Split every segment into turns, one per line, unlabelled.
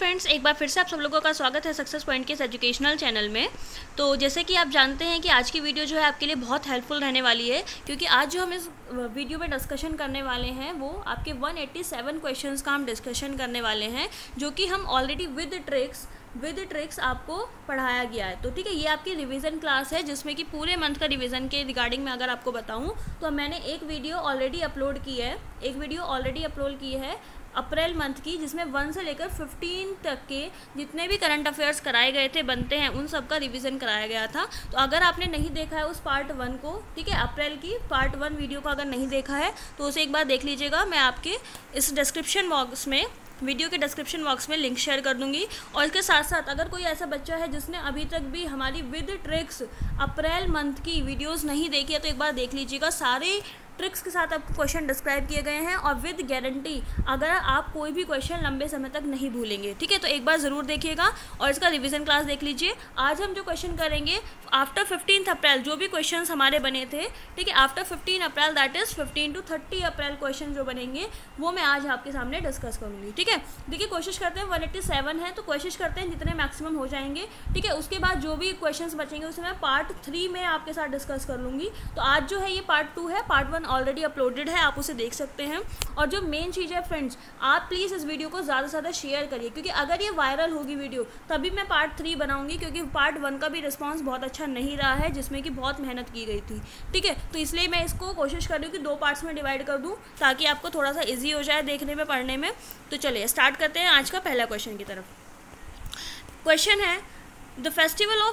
Friends, एक बार फिर से आप सब लोगों का स्वागत है सक्सेस पॉइंट के इस एजुकेशनल चैनल में। तो जैसे कि आप जानते हैं कि आज की वीडियो जो है आपके लिए बहुत हेल्पफुल रहने वाली है, क्योंकि आज जो हम इस वीडियो में डिस्कशन करने वाले हैं वो आपके 187 क्वेश्चंस का हम डिस्कशन करने वाले हैं, जो कि हम ऑलरेडी विद ट्रिक्स आपको पढ़ाया गया है। तो ठीक है, ये आपकी रिवीजन क्लास है जिसमें कि पूरे मंथ का रिवीजन के रिगार्डिंग में अगर आपको बताऊँ तो मैंने एक वीडियो ऑलरेडी अपलोड की है अप्रैल मंथ की, जिसमें 1 से लेकर 15 तक के जितने भी करंट अफेयर्स कराए गए थे बनते हैं उन सब का रिवीजन कराया गया था। तो अगर आपने नहीं देखा है उस पार्ट 1 को, ठीक है, अप्रैल की पार्ट 1 वीडियो को अगर नहीं देखा है तो उसे एक बार देख लीजिएगा। मैं आपके इस डिस्क्रिप्शन बॉक्स में, वीडियो के डिस्क्रिप्शन बॉक्स में लिंक शेयर कर दूंगी। और इसके साथ साथ अगर कोई ऐसा बच्चा है जिसने अभी तक भी हमारी विद ट्रिक्स अप्रैल मंथ की वीडियोस नहीं देखी है तो एक बार देख लीजिएगा। सारे ट्रिक्स के साथ आपको क्वेश्चन डिस्क्राइब किए गए हैं और विद गारंटी अगर आप कोई भी क्वेश्चन लंबे समय तक नहीं भूलेंगे, ठीक है। तो एक बार ज़रूर देखिएगा और इसका रिवीजन क्लास देख लीजिए। आज हम जो क्वेश्चन करेंगे आफ्टर 15 अप्रैल, जो भी क्वेश्चंस हमारे बने थे, ठीक है, after 15 April that is 15 to 30 April question जो बनेंगे वो मैं आज आपके सामने डिस्कस करूँगी, ठीक है। देखिए, कोशिश करते हैं 187 है तो कोशिश करते हैं जितने मैक्सिमम हो जाएंगे, ठीक है। उसके बाद जो भी क्वेश्चंस बचेंगे उसे मैं पार्ट 3 में आपके साथ डिस्कस कर लूँगी। तो आज जो है ये पार्ट 2 है, पार्ट 1 ऑलरेडी अपलोडेड है, आप उसे देख सकते हैं। और जो मेन चीज़ है फ्रेंड्स, आप प्लीज़ इस वीडियो को ज़्यादा से ज़्यादा शेयर करिए, क्योंकि अगर ये वायरल होगी वीडियो तभी मैं पार्ट 3 बनाऊंगी, क्योंकि पार्ट 1 का भी रिस्पांस बहुत अच्छा नहीं रहा है जिसमें कि बहुत मेहनत की गई थी, ठीक है। तो इसलिए मैं इसको कोशिश कर रही हूँ कि 2 पार्ट्स में डिवाइड कर दूँ ताकि आपको थोड़ा सा ईजी हो जाए देखने में, पढ़ने में। तो चलिए स्टार्ट करते हैं आज का पहला क्वेश्चन की तरफ। क्वेश्चन है, the festival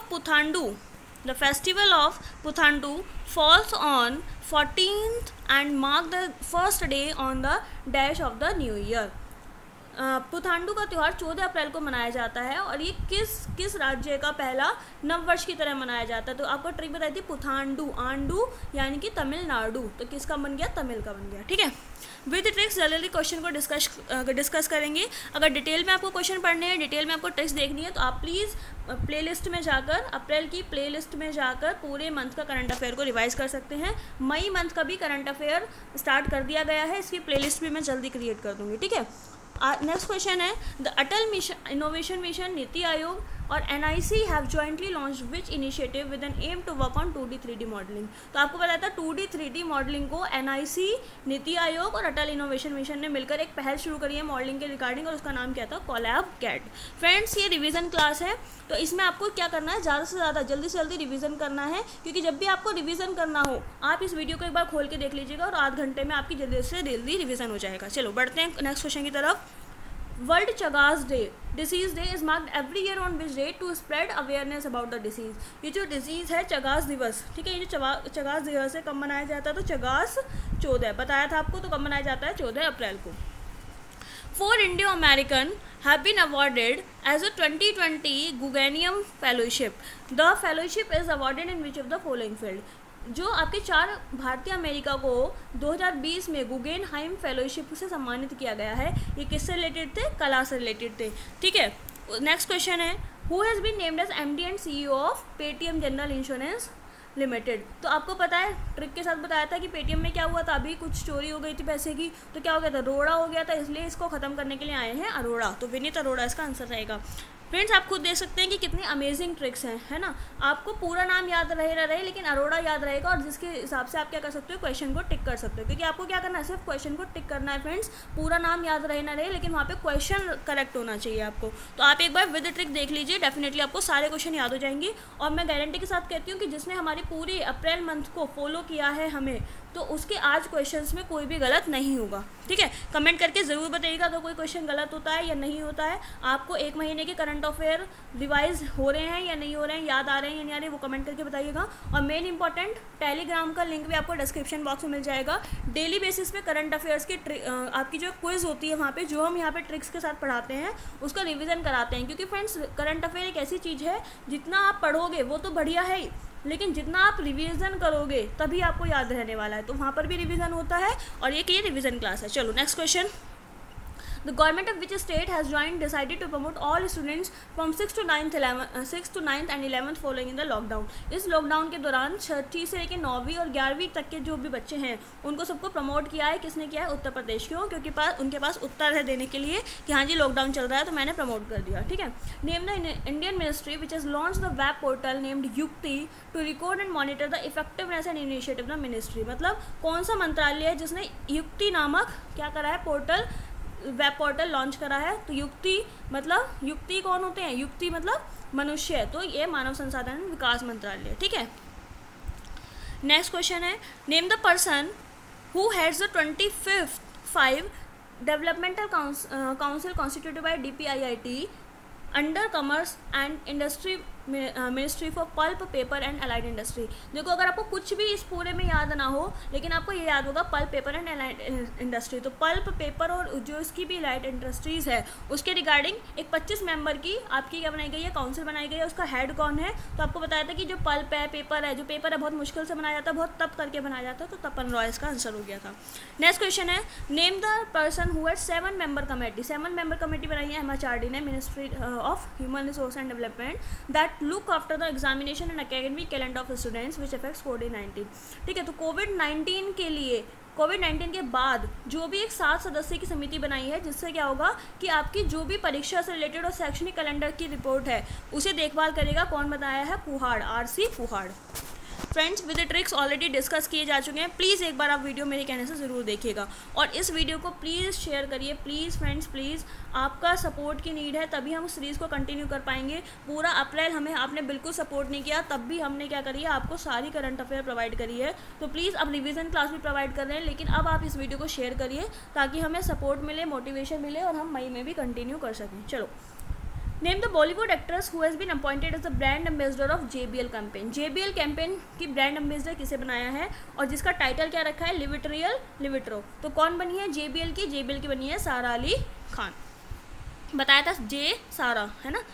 of Puthandu falls on 14th and mark the first day on the dash of the new year। Puthandu का त्यौहार 14 अप्रैल को मनाया जाता है और ये किस राज्य का पहला नववर्ष की तरह मनाया जाता है। तो आपको ट्रिक बताई थी, पुथांडू, आंडू यानी कि तमिलनाडु, तो किसका बन गया, तमिल का बन गया, ठीक है। विद ट्रिक्स जल्दी क्वेश्चन को डिस्कस करेंगे। अगर डिटेल में आपको क्वेश्चन पढ़ने हैं, डिटेल में आपको ट्रिक्स देखनी है तो आप प्लीज़ प्लेलिस्ट में जाकर, अप्रैल की प्लेलिस्ट में जाकर पूरे मंथ का करंट अफेयर को रिवाइज कर सकते हैं। मई मंथ का भी करंट अफेयर स्टार्ट कर दिया गया है, इसकी प्लेलिस्ट भी मैं जल्दी क्रिएट कर दूँगी, ठीक है। नेक्स्ट क्वेश्चन है, the Atal innovation mission, NITI Aayog और NIC have jointly launch which initiative with N M to work on 2D 3D modelling. तो आपको पता था 2D 3D मॉडलिंग को NIC, नीति आयोग और अटल इनोवेशन मिशन ने मिलकर एक पहल शुरू करी है मॉडलिंग के रिगार्डिंग, और उसका नाम क्या था, कोलैब कैट। फ्रेंड्स, ये रिवीजन क्लास है तो इसमें आपको क्या करना है, ज़्यादा से ज़्यादा जल्दी से जल्दी रिवीजन करना है, क्योंकि जब भी आपको रिवीजन करना हो आप इस वीडियो को एक बार खोल के देख लीजिएगा और आध घंटे में आपकी जल्दी से जल्दी रिवीजन हो जाएगा। चलो बढ़ते हैं नेक्स्ट क्वेश्चन की तरफ। World Chagas day, disease day is marked every year on which day to spread awareness about the disease. ये जो डिसीज़ है चगास दिवस, ठीक है, ये जो चगास दिवस है कब मनाया जाता है, तो चगास 14 बताया था आपको, तो कब मनाया जाता है, 14 अप्रैल को। 4 Indo American have been awarded as a 2020 Guggenheim Fellowship. The fellowship is awarded in which of the following field? जो आपके 4 भारतीय अमेरिका को 2020 में गुगेनहाइम फेलोशिप से सम्मानित किया गया है, ये किससे रिलेटेड थे, कला से रिलेटेड थे, ठीक है। नेक्स्ट क्वेश्चन है, who has been named as MD and CEO of Paytm general insurance limited. तो आपको पता है, ट्रिक के साथ बताया था कि पेटीएम में क्या हुआ था, अभी कुछ चोरी हो गई थी पैसे की, तो क्या हो गया था, रोड़ा हो गया था, इसलिए इसको ख़त्म करने के लिए आए हैं अरोड़ा। तो विनीत अरोड़ा इसका आंसर रहेगा। फ्रेंड्स, आप खुद देख सकते हैं कि कितनी अमेजिंग ट्रिक्स हैं, है ना। आपको पूरा नाम याद रहे ना रहे, लेकिन अरोड़ा याद रहेगा और जिसके हिसाब से आप क्या कर सकते हो, क्वेश्चन को टिक कर सकते हो, क्योंकि आपको क्या करना है, सिर्फ क्वेश्चन को टिक करना है फ्रेंड्स। पूरा नाम याद रहे ना रहे, लेकिन वहाँ पे क्वेश्चन करेक्ट होना चाहिए आपको। तो आप एक बार विद ट्रिक देख लीजिए, डेफिनेटली आपको सारे क्वेश्चन याद हो जाएंगे। और मैं गारंटी के साथ कहती हूँ कि जिसने हमारे पूरे अप्रैल मंथ को फॉलो किया है हमें, तो उसके आज क्वेश्चंस में कोई भी गलत नहीं होगा, ठीक है। कमेंट करके ज़रूर बताइएगा तो कोई क्वेश्चन गलत होता है या नहीं होता है। आपको 1 महीने के करंट अफेयर रिवाइज हो रहे हैं या नहीं हो रहे हैं, याद आ रहे हैं या नहीं आ रहे, वो कमेंट करके बताइएगा। और मेन इंपॉर्टेंट, टेलीग्राम का लिंक भी आपको डिस्क्रिप्शन बॉक्स में मिल जाएगा। डेली बेसिस पे करंट अफेयर्स की आपकी जो क्विज होती है वहाँ पे, जो हम यहाँ पे ट्रिक्स के साथ पढ़ाते हैं उसका रिवीजन कराते हैं, क्योंकि फ्रेंड्स करंट अफेयर एक ऐसी चीज़ है, जितना आप पढ़ोगे वो तो बढ़िया है ही, लेकिन जितना आप रिवीजन करोगे तभी आपको याद रहने वाला है। तो वहाँ पर भी रिवीजन होता है और ये रिवीजन क्लास है। चलो next question, the government of which state has join decided to promote all students from 6 to 9th and 11th following in the lockdown. इस लॉकडाउन के दौरान 6वीं से लेकर 9वीं और 11वीं तक के जो भी बच्चे हैं उनको सबको प्रमोट किया है। किसने किया है? उत्तर प्रदेश। क्यों? क्योंकि उनके पास उत्तर है देने के लिए कि हाँ जी लॉकडाउन चल रहा है तो मैंने प्रमोट कर दिया। ठीक है। Name the Indian ministry which has launch the web portal named Yukti to record and monitor the effectiveness and initiative the ministry. मतलब कौन सा मंत्रालय है जिसने युक्ति नामक क्या करा है? पोर्टल, वेब पोर्टल लॉन्च करा है। तो युक्ति मतलब, युक्ति कौन होते हैं? युक्ति मतलब मनुष्य, तो ये मानव संसाधन विकास मंत्रालय। ठीक है। नेक्स्ट क्वेश्चन है, name the person who heads the 25 developmental council constituted by DPIIT under commerce and industry ministry for pulp paper and allied industry. देखो अगर आपको कुछ भी इस पूरे में याद ना हो लेकिन आपको ये याद होगा pulp paper and allied industry. तो पल्प पेपर और जो इसकी भी अलाइड इंडस्ट्रीज़ है उसके रिगार्डिंग एक 25 मेंबर की आपकी क्या बनाई गई है? काउंसिल बनाई गई है। उसका हेड कौन है? तो आपको बताया था कि जो पल्प है, पेपर है, जो पेपर है बहुत मुश्किल से बनाया जाता है, बहुत तप करके बनाया जाता है, तो तपन रॉय इसका आंसर हो गया था। नेक्स्ट क्वेश्चन है, name the person who had 7 member committee. 7 member committee बनाई है MHRD ने, ministry of human resource and development, that look after the examination and academic calendar of students which affects COVID-19। ठीक है। तो कोविड-19 के लिए, कोविड-19 के बाद जो भी एक 7 सदस्य की समिति बनाई है जिससे क्या होगा कि आपकी जो भी परीक्षा से रिलेटेड और शैक्षणिक कैलेंडर की रिपोर्ट है उसे देखभाल करेगा। कौन बताया है? Kuhad, RC Kuhad. Friends with tricks already discuss किए जा चुके हैं। प्लीज़ एक बार आप वीडियो मेरे कहने से ज़रूर देखिएगा और इस वीडियो को प्लीज़ शेयर करिए। प्लीज़ फ्रेंड्स प्लीज़, आपका सपोर्ट की नीड है तभी हम उस सीरीज़ को कंटिन्यू कर पाएंगे। पूरा अप्रैल हमें आपने बिल्कुल सपोर्ट नहीं किया, तब भी हमने क्या करी है? आपको सारी करंट अफेयर प्रोवाइड करी है। तो प्लीज़ अब रिवीजन क्लास भी प्रोवाइड कर रहे हैं, लेकिन अब आप इस वीडियो को शेयर करिए ताकि हमें सपोर्ट मिले, मोटिवेशन मिले और हम मई में भी कंटिन्यू कर सकें। चलो, name the Bollywood actress who has been appointed as the brand ambassador of JBL campaign. JBL campaign की ब्रांड एम्बेसडर किसे बनाया है और जिसका टाइटल क्या रखा है? Live it real, live it raw. तो कौन बनी है JBL की? JBL की बनी है सारा अली खान। बताया था सारा, है ना,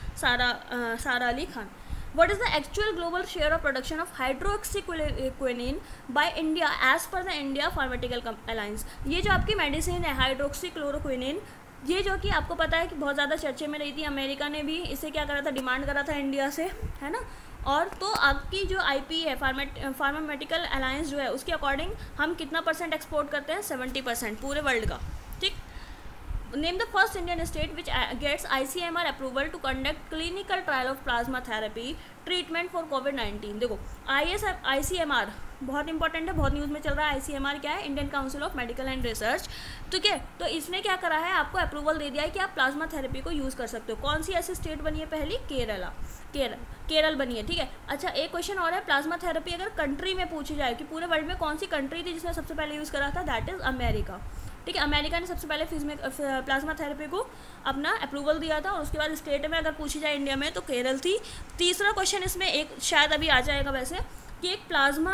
सारा Ali Khan. What is the actual global share of production of hydroxyquinine by India as per the India Pharmaceutical Alliance? ये जो आपकी मेडिसिन है हाइड्रोक्सीक्लोरोक्विनिन, ये जो कि आपको पता है कि बहुत ज़्यादा चर्चे में रही थी, अमेरिका ने भी इसे क्या करा था? डिमांड करा था इंडिया से, है ना। और तो आपकी जो IP है फार्मास्यूटिकल अलायंस जो है उसके अकॉर्डिंग हम कितना % एक्सपोर्ट करते हैं? 70% पूरे वर्ल्ड का। ठीक। Name the first Indian state which gets ICMR approval to conduct clinical trial of plasma therapy treatment for COVID-19। देखो ICMR बहुत इंपॉर्टेंट है, बहुत न्यूज़ में चल रहा है। ICMR क्या है? Indian council of medical and research. ठीक है। तो इसने क्या करा है? आपको अप्रूवल दे दिया है कि आप प्लाज्मा थेरेपी को यूज़ कर सकते हो। कौन सी ऐसी स्टेट बनी है? पहली केरल बनी है। ठीक है। अच्छा, एक क्वेश्चन और है, प्लाज्मा थेरेपी अगर कंट्री में पूछी जाए कि पूरे वर्ल्ड में कौन सी कंट्री थी जिसने सबसे पहले यूज़ करा था? That is America. ठीक है। अमेरिका ने सबसे पहले प्लाज्मा थेरेपी को अपना अप्रूवल दिया था और उसके बाद स्टेट में अगर पूछी जाए इंडिया में तो केरल थी। तीसरा क्वेश्चन इसमें एक शायद अभी आ जाएगा वैसे, कि एक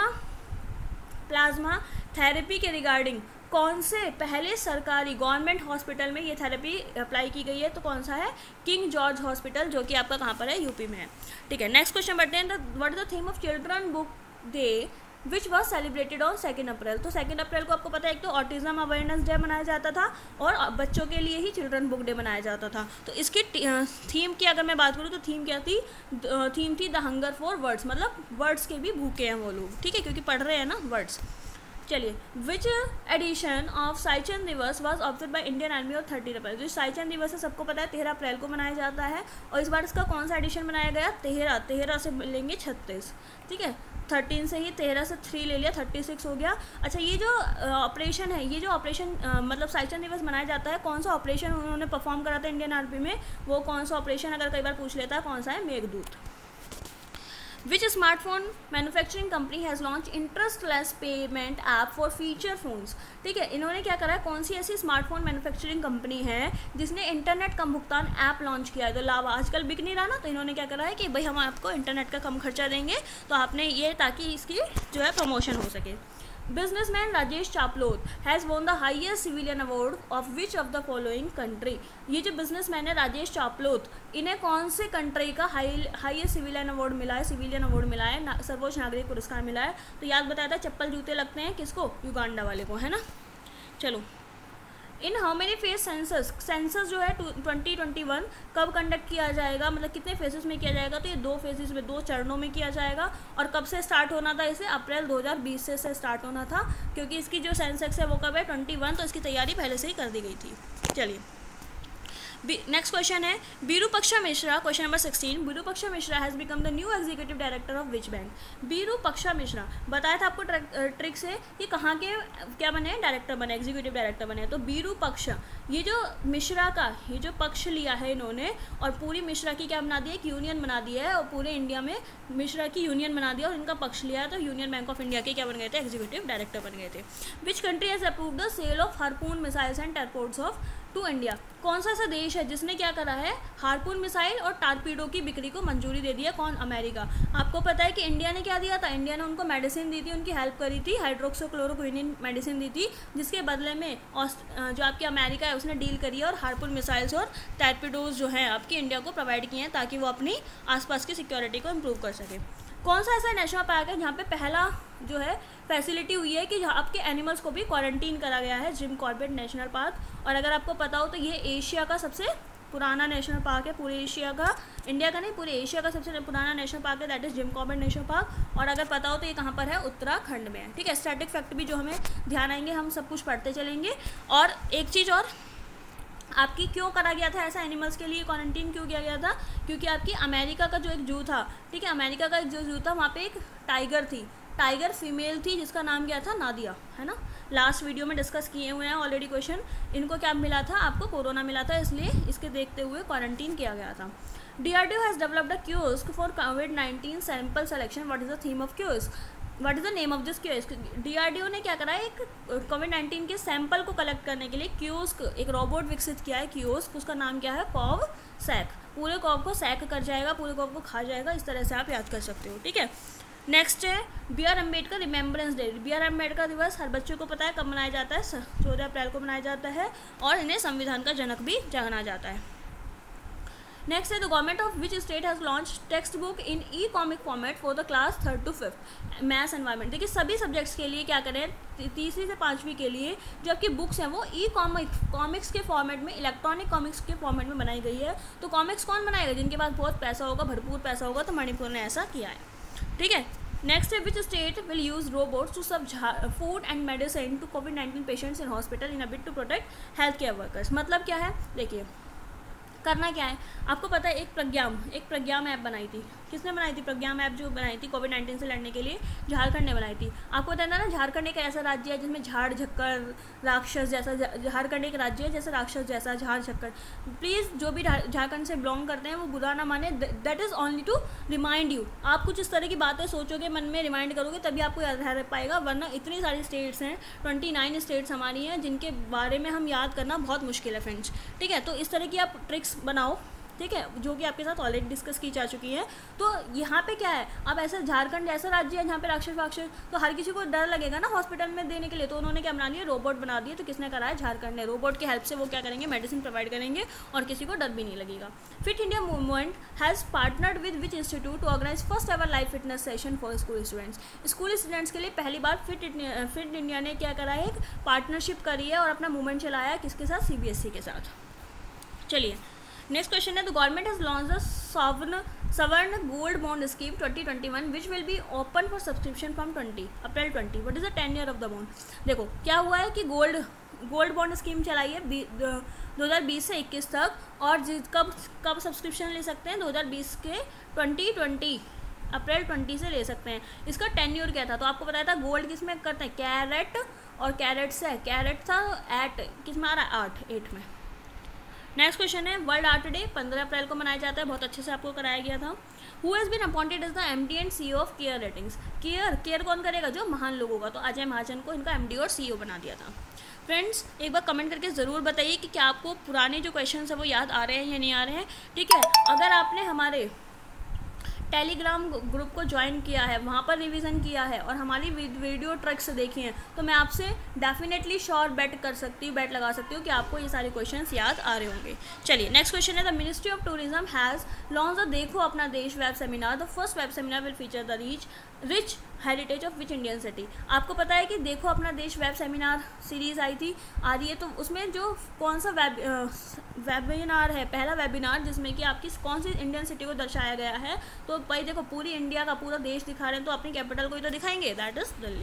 प्लाज्मा थेरेपी के रिगार्डिंग कौन से पहले सरकारी गवर्नमेंट हॉस्पिटल में ये थेरेपी अप्लाई की गई है? तो कौन सा है? किंग जॉर्ज हॉस्पिटल, जो कि आपका कहाँ पर है? UP में है। ठीक है। नेक्स्ट क्वेश्चन बढ़ते हैं। What is the theme of children book day which was celebrated on 2 April. तो 2 अप्रैल को आपको पता है एक तो ऑटिज्म अवेयरनेस डे मनाया जाता था और बच्चों के लिए ही चिल्ड्रन बुक डे मनाया जाता था। तो इसकी थीम की अगर मैं बात करूँ तो थीम क्या थी? थीम थी द हंगर फॉर वर्ड्स, मतलब वर्ड्स के भी भूखे हैं वो लोग। ठीक है, क्योंकि पढ़ रहे हैं ना वर्ड्स। चलिए, which edition of Siachen Diwas was observe by Indian army और 30 अप्रैल। जो साइचन दिवस है सबको पता है 13 अप्रैल को मनाया जाता है और इस बार इसका कौन सा एडिशन बनाया गया? 13 से लेंगे 36। ठीक है। 13 से ही 13 से 3 ले लिया, 36 हो गया। अच्छा, ये जो ऑपरेशन है, ये जो ऑपरेशन मतलब साइचन दिवस मनाया जाता है, कौन सा ऑपरेशन उन्होंने परफॉर्म करा था इंडियन आर्मी में? वो कौन सा ऑपरेशन अगर कई बार पूछ लेता है, कौन सा है? Meghdoot. Which smartphone manufacturing company has launched interest-less payment app for feature phones? ठीक है, इन्होंने क्या करा है? कौन सी ऐसी स्मार्टफोन मैन्युफैक्चरिंग कंपनी है जिसने इंटरनेट कम भुगतान ऐप लॉन्च किया है? तो लाभ आजकल बिक नहीं रहा ना, तो इन्होंने क्या करा है कि भाई हम आपको इंटरनेट का कम खर्चा देंगे, तो आपने ये ताकि इसकी जो है प्रमोशन हो सके। Businessman Rajesh Chaplot has won the highest civilian award of which of the following country. ये जो बिजनेसमैन है राजेश चापलोत, इन्हें कौन से कंट्री का हाईएस्ट सिविलियन अवार्ड मिला है? सर्वोच्च नागरिक पुरस्कार मिला है। तो याद बताया था, चप्पल जूते लगते हैं किसको? युगांडा वाले को, है ना। चलो, in how many phase census जो है 2021 कब कंडक्ट किया जाएगा, मतलब कितने फेजेस में किया जाएगा, तो ये 2 फेजेस में 2 चरणों में किया जाएगा। और कब से स्टार्ट होना था, इसे अप्रैल 2020 से स्टार्ट होना था, क्योंकि इसकी जो सेंसस है वो कब है 21, तो इसकी तैयारी पहले से ही कर दी गई थी। चलिए नेक्स्ट क्वेश्चन है Virupaksha Mishra, question number 16, Virupaksha Mishra has become the new executive director of which bank. Virupaksha Mishra बताया था आपको ट्रिक से कि कहाँ के क्या बने, डायरेक्टर बने, एग्जीक्यूटिव डायरेक्टर बने। तो विरूपाक्षा, ये जो मिश्रा का ये जो पक्ष लिया है इन्होंने, और पूरी मिश्रा की क्या बना दी है, एक यूनियन बना दी है, और पूरे इंडिया में मिश्रा की यूनियन बना दिया और इनका पक्ष लिया है, तो यूनियन बैंक ऑफ इंडिया के क्या बन गए थे, एग्जीक्यूटिव डायरेक्टर बन गए थे। Which country has approved the sale of harpoon missiles and torpedoes of to India. कौन सा ऐसा देश है जिसने क्या करा है, हार्पून मिसाइल और टारपीडो की बिक्री को मंजूरी दे दी है, कौन, अमेरिका। आपको पता है कि इंडिया ने क्या दिया था, इंडिया ने उनको मेडिसिन दी थी, उनकी हेल्प करी थी, हाइड्रोक्सीक्लोरोक्विनिन मेडिसिन दी थी, जिसके बदले में जो आपकी अमेरिका है उसने डील करी है और हार्पून मिसाइल्स और टारपीडोज जो हैं आपकी इंडिया को प्रोवाइड किए हैं, ताकि वो अपनी आसपास की सिक्योरिटी को इम्प्रूव कर सके। कौन सा ऐसा नेशनल पार्क है जहाँ पे पहला जो है फैसिलिटी हुई है कि जहाँ आपके एनिमल्स को भी क्वारंटीन करा गया है, जिम कॉर्बेट नेशनल पार्क। और अगर आपको पता हो तो ये एशिया का सबसे पुराना नेशनल पार्क है, पूरे एशिया का, इंडिया का नहीं, पूरे एशिया का सबसे पुराना नेशनल पार्क है, that is Jim Corbett national park. और अगर पता हो तो ये कहाँ पर है, उत्तराखंड में है। ठीक है, स्टैटिक फैक्ट भी जो हमें ध्यान आएंगे, हम सब कुछ पढ़ते चलेंगे। और एक चीज़ और, आपकी क्यों करा गया था ऐसा, एनिमल्स के लिए क्वारंटीन क्यों किया गया था, क्योंकि आपकी अमेरिका का जो एक जू था, ठीक है, अमेरिका का एक जो जू था वहाँ पे एक टाइगर थी, टाइगर फीमेल थी, जिसका नाम क्या था, नादिया, है ना। लास्ट वीडियो में डिस्कस किए हुए हैं ऑलरेडी क्वेश्चन। इनको क्या मिला था, आपको कोरोना मिला था, इसलिए इसके देखते हुए क्वारंटीन किया गया था। DRDO has developed a kiosk for COVID-19 sample selection, what is the theme of kiosk, what is the name of this kiosk. DRDO ने क्या करा है, एक COVID-19 के सैंपल को कलेक्ट करने के लिए कियोस्क, एक रोबोट विकसित किया है कियोस्क, उसका नाम क्या है, कॉव सैक। पूरे कॉव को सैक कर जाएगा, पूरे कॉव को खा जाएगा, इस तरह से आप याद कर सकते हो। ठीक है, नेक्स्ट है BR Ambedkar remembrance day. BR Ambedkar दिवस हर बच्चों को पता है कब मनाया जाता है, 14 अप्रैल को मनाया जाता है, और इन्हें संविधान का जनक भी जाना जाता है। नेक्स्ट है the government of which state has launch text book in e comic format for the class 3rd to 5th maths environment. देखिए सभी सब्जेक्ट्स के लिए क्या करें, 3री से 5वीं के लिए जो आपकी बुक्स हैं वो कॉमिक्स के फॉर्मेट में, इलेक्ट्रॉनिक कॉमिक्स के फॉर्मेट में बनाई गई है। तो कॉमिक्स कौन बनाएगा, जिनके पास बहुत पैसा होगा, भरपूर पैसा होगा, तो मणिपुर ने ऐसा किया है। ठीक है, नेक्स्ट है which state will use robots to serve food and medicine to COVID-19 patients in hospital in a bid to protect health care workers. मतलब क्या है, देखिए करना क्या है, आपको पता है एक प्रज्ञाम ऐप बनाई थी, किसने बनाई थी, प्रज्ञाम ऐप जो बनाई थी COVID-19 से लड़ने के लिए झारखंड ने बनाई थी। आपको पता है ना, झारखंड एक ऐसा राज्य है जिसमें झाड़ झक्कर राक्षस जैसा, झारखंड एक राज्य है जैसे राक्षस जैसा झाड़ झक्कर। प्लीज़ जो भी झारखंड से बिलोंग करते हैं वो बुरा ना माने, that is only to remind you. आप कुछ इस तरह की बातें सोचोगे, मन में रिमाइंड करोगे, तभी आपको याद रह पाएगा, वरना इतनी सारी स्टेट्स हैं, 29 स्टेट्स हमारी हैं, जिनके बारे में हम याद करना बहुत मुश्किल है फ्रेंड्स। ठीक है, तो इस तरह की आप ट्रिक्स बनाओ, ठीक है, जो कि आपके साथ ऑलरेडी डिस्कस की जा चुकी है। तो यहाँ पे क्या है, अब ऐसा झारखंड ऐसा राज्य है जहाँ पे राक्षस, तो हर किसी को डर लगेगा ना हॉस्पिटल में देने के लिए, तो उन्होंने क्या बना लिया, रोबोट बना दिए। तो किसने करा है, झारखंड ने। रोबोट की हेल्प से वो क्या करेंगे, मेडिसिन प्रोवाइड करेंगे और किसी को डर भी नहीं लगेगा। Fit India movement has partnered with which institute to organize first ever live fitness session for school students. School students के लिए पहली बार फिट इंडिया ने क्या करा है, एक पार्टनरशिप करी है और अपना मूवमेंट चलाया है, किसके साथ, CBSE के साथ। चलिए नेक्स्ट क्वेश्चन है the government has launch the sovereign gold bond scheme 2021 which will be open for subscription from April 20। What is the tenure of the bond. देखो क्या हुआ है कि गोल्ड बॉन्ड स्कीम चलाई है 2020 से 21 तक, और कब सब्सक्रिप्शन ले सकते हैं, 2020 के 2020 अप्रैल 20 से ले सकते हैं। इसका टेन्योर क्या था, तो आपको बताया था गोल्ड किस में करते हैं, कैरेट, और कैरेट से कैरेट था एट किस में आ रहा है, 8 में। नेक्स्ट क्वेश्चन है वर्ल्ड आर्ट डे 15 अप्रैल को मनाया जाता है, बहुत अच्छे से आपको कराया गया था। Who has been appointed as the MD and CEO of care ratings. Care कौन करेगा, जो महान लोगों का, तो अजय महाजन को इनका MD और CEO बना दिया था। फ्रेंड्स एक बार कमेंट करके ज़रूर बताइए कि क्या आपको पुराने जो क्वेश्चन है वो याद आ रहे हैं या नहीं आ रहे हैं। ठीक है, अगर आपने हमारे टेलीग्राम ग्रुप को ज्वाइन किया है, वहाँ पर रिवीजन किया है और हमारी वीडियो ट्रिक्स देखी हैं, तो मैं आपसे डेफिनेटली श्योर बेट लगा सकती हूँ कि आपको ये सारे क्वेश्चंस याद आ रहे होंगे। चलिए नेक्स्ट क्वेश्चन है the ministry of tourism has launch the Dekho Apna Desh web seminar. The first web seminar will feature the rich heritage of which Indian city. आपको पता है कि देखो Apna Desh web seminar series आई थी, आ रही है, तो उसमें जो कौन सा वेबिनार है, पहला वेबिनार जिसमें कि आपकी कौन सी इंडियन सिटी को दर्शाया गया है, तो भाई देखो पूरी इंडिया का पूरा देश दिखा रहे हैं, तो अपनी कैपिटल को ही तो दिखाएंगे, that is Delhi.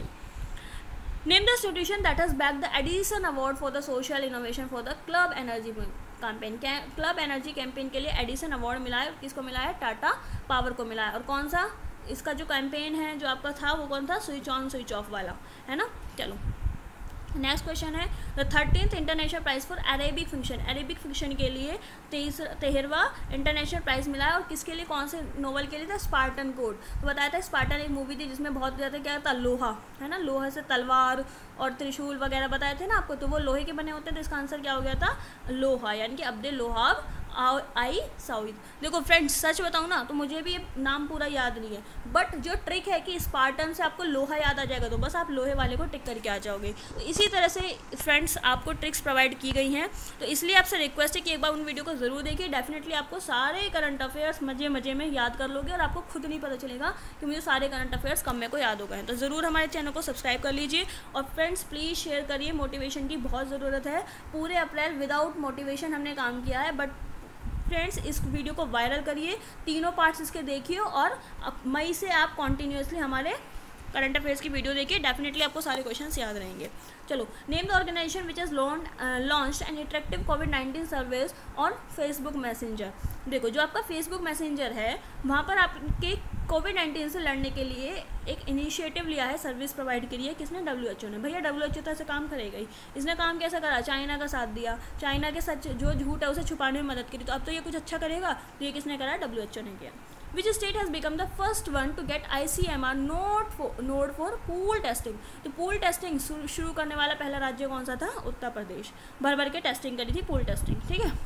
Name the institution that has back the Edison award for the social innovation for the club energy campaign. Club energy campaign के लिए एडिसन अवार्ड मिला है, किसको मिला है? टाटा पावर को मिला है। और कौन सा इसका जो कैंपेन है जो आपका था वो कौन था? स्विच ऑन स्विच ऑफ वाला, है ना। चलो नेक्स्ट क्वेश्चन है, the 13th international prize for Arabic fiction. Arabic fiction के लिए 13वां इंटरनेशनल प्राइज मिला है, और किसके लिए, कौन से नोवेल के लिए था? Spartan code. तो बताया था स्पार्टन एक मूवी थी जिसमें बहुत ज़्यादा क्या था? लोहा, है ना, लोहे से तलवार और त्रिशूल वगैरह बताए थे ना आपको, तो वो लोहे के बने होते हैं, तो इसका आंसर क्या हो गया था? लोहा, यानी कि अब्दे लोहाब आई साउद। देखो फ्रेंड्स सच बताऊँ ना तो मुझे भी ये नाम पूरा याद नहीं है, बट जो ट्रिक है कि स्पार्टन से आपको लोहा याद आ जाएगा, तो बस आप लोहे वाले को टिक करके आ जाओगे। तो इसी तरह से फ्रेंड्स आपको ट्रिक्स प्रोवाइड की गई हैं, तो इसलिए आपसे रिक्वेस्ट है कि एक बार उन वीडियो को ज़रूर देखिए। डेफिनेटली आपको सारे करंट अफेयर्स मज़े मज़े में याद कर लोगे, और आपको खुद नहीं पता चलेगा कि मुझे सारे करंट अफेयर्स कब मेरे को याद हो गए हैं। तो ज़रूर हमारे चैनल को सब्सक्राइब कर लीजिए, और फ्रेंड्स प्लीज़ शेयर करिए, मोटिवेशन की बहुत ज़रूरत है। पूरे अप्रैल विदाउट मोटिवेशन हमने काम किया है, बट फ्रेंड्स इस वीडियो को वायरल करिए, तीनों पार्ट्स इसके देखिए, और मई से आप कॉन्टीन्यूसली हमारे करंट अफेयर्स की वीडियो देखिए, डेफिनेटली आपको सारे क्वेश्चंस याद रहेंगे। चलो, name the organization which has launched an interactive कोविड-19 सर्विस ऑन फेसबुक मैसेंजर। देखो जो आपका फेसबुक मैसेंजर है, वहाँ पर आपके कोविड-19 से लड़ने के लिए एक इनिशिएटिव लिया है, सर्विस प्रोवाइड करी है, किसने? WHO ने। भैया WHO तो ऐसे काम करेगा ही, इसने काम कैसा करा? चाइना का साथ दिया, चाइना के सच जो झूठ है उसे छुपाने में मदद करी, तो अब तो ये कुछ अच्छा करेगा, तो ये किसने करा? WHO ने किया। Which state has become the first one to get ICMR node for pool testing? तो पूल टेस्टिंग शुरू करने वाला पहला राज्य कौन सा था? उत्तर प्रदेश। भर भर के टेस्टिंग करी थी, पूल टेस्टिंग, ठीक है।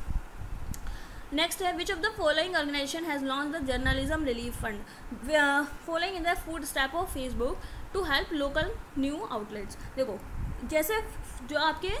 नेक्स्ट है, which of the following organization has launch the journalism relief fund following in the footstep of Facebook to help local new outlets. देखो जैसे जो आपके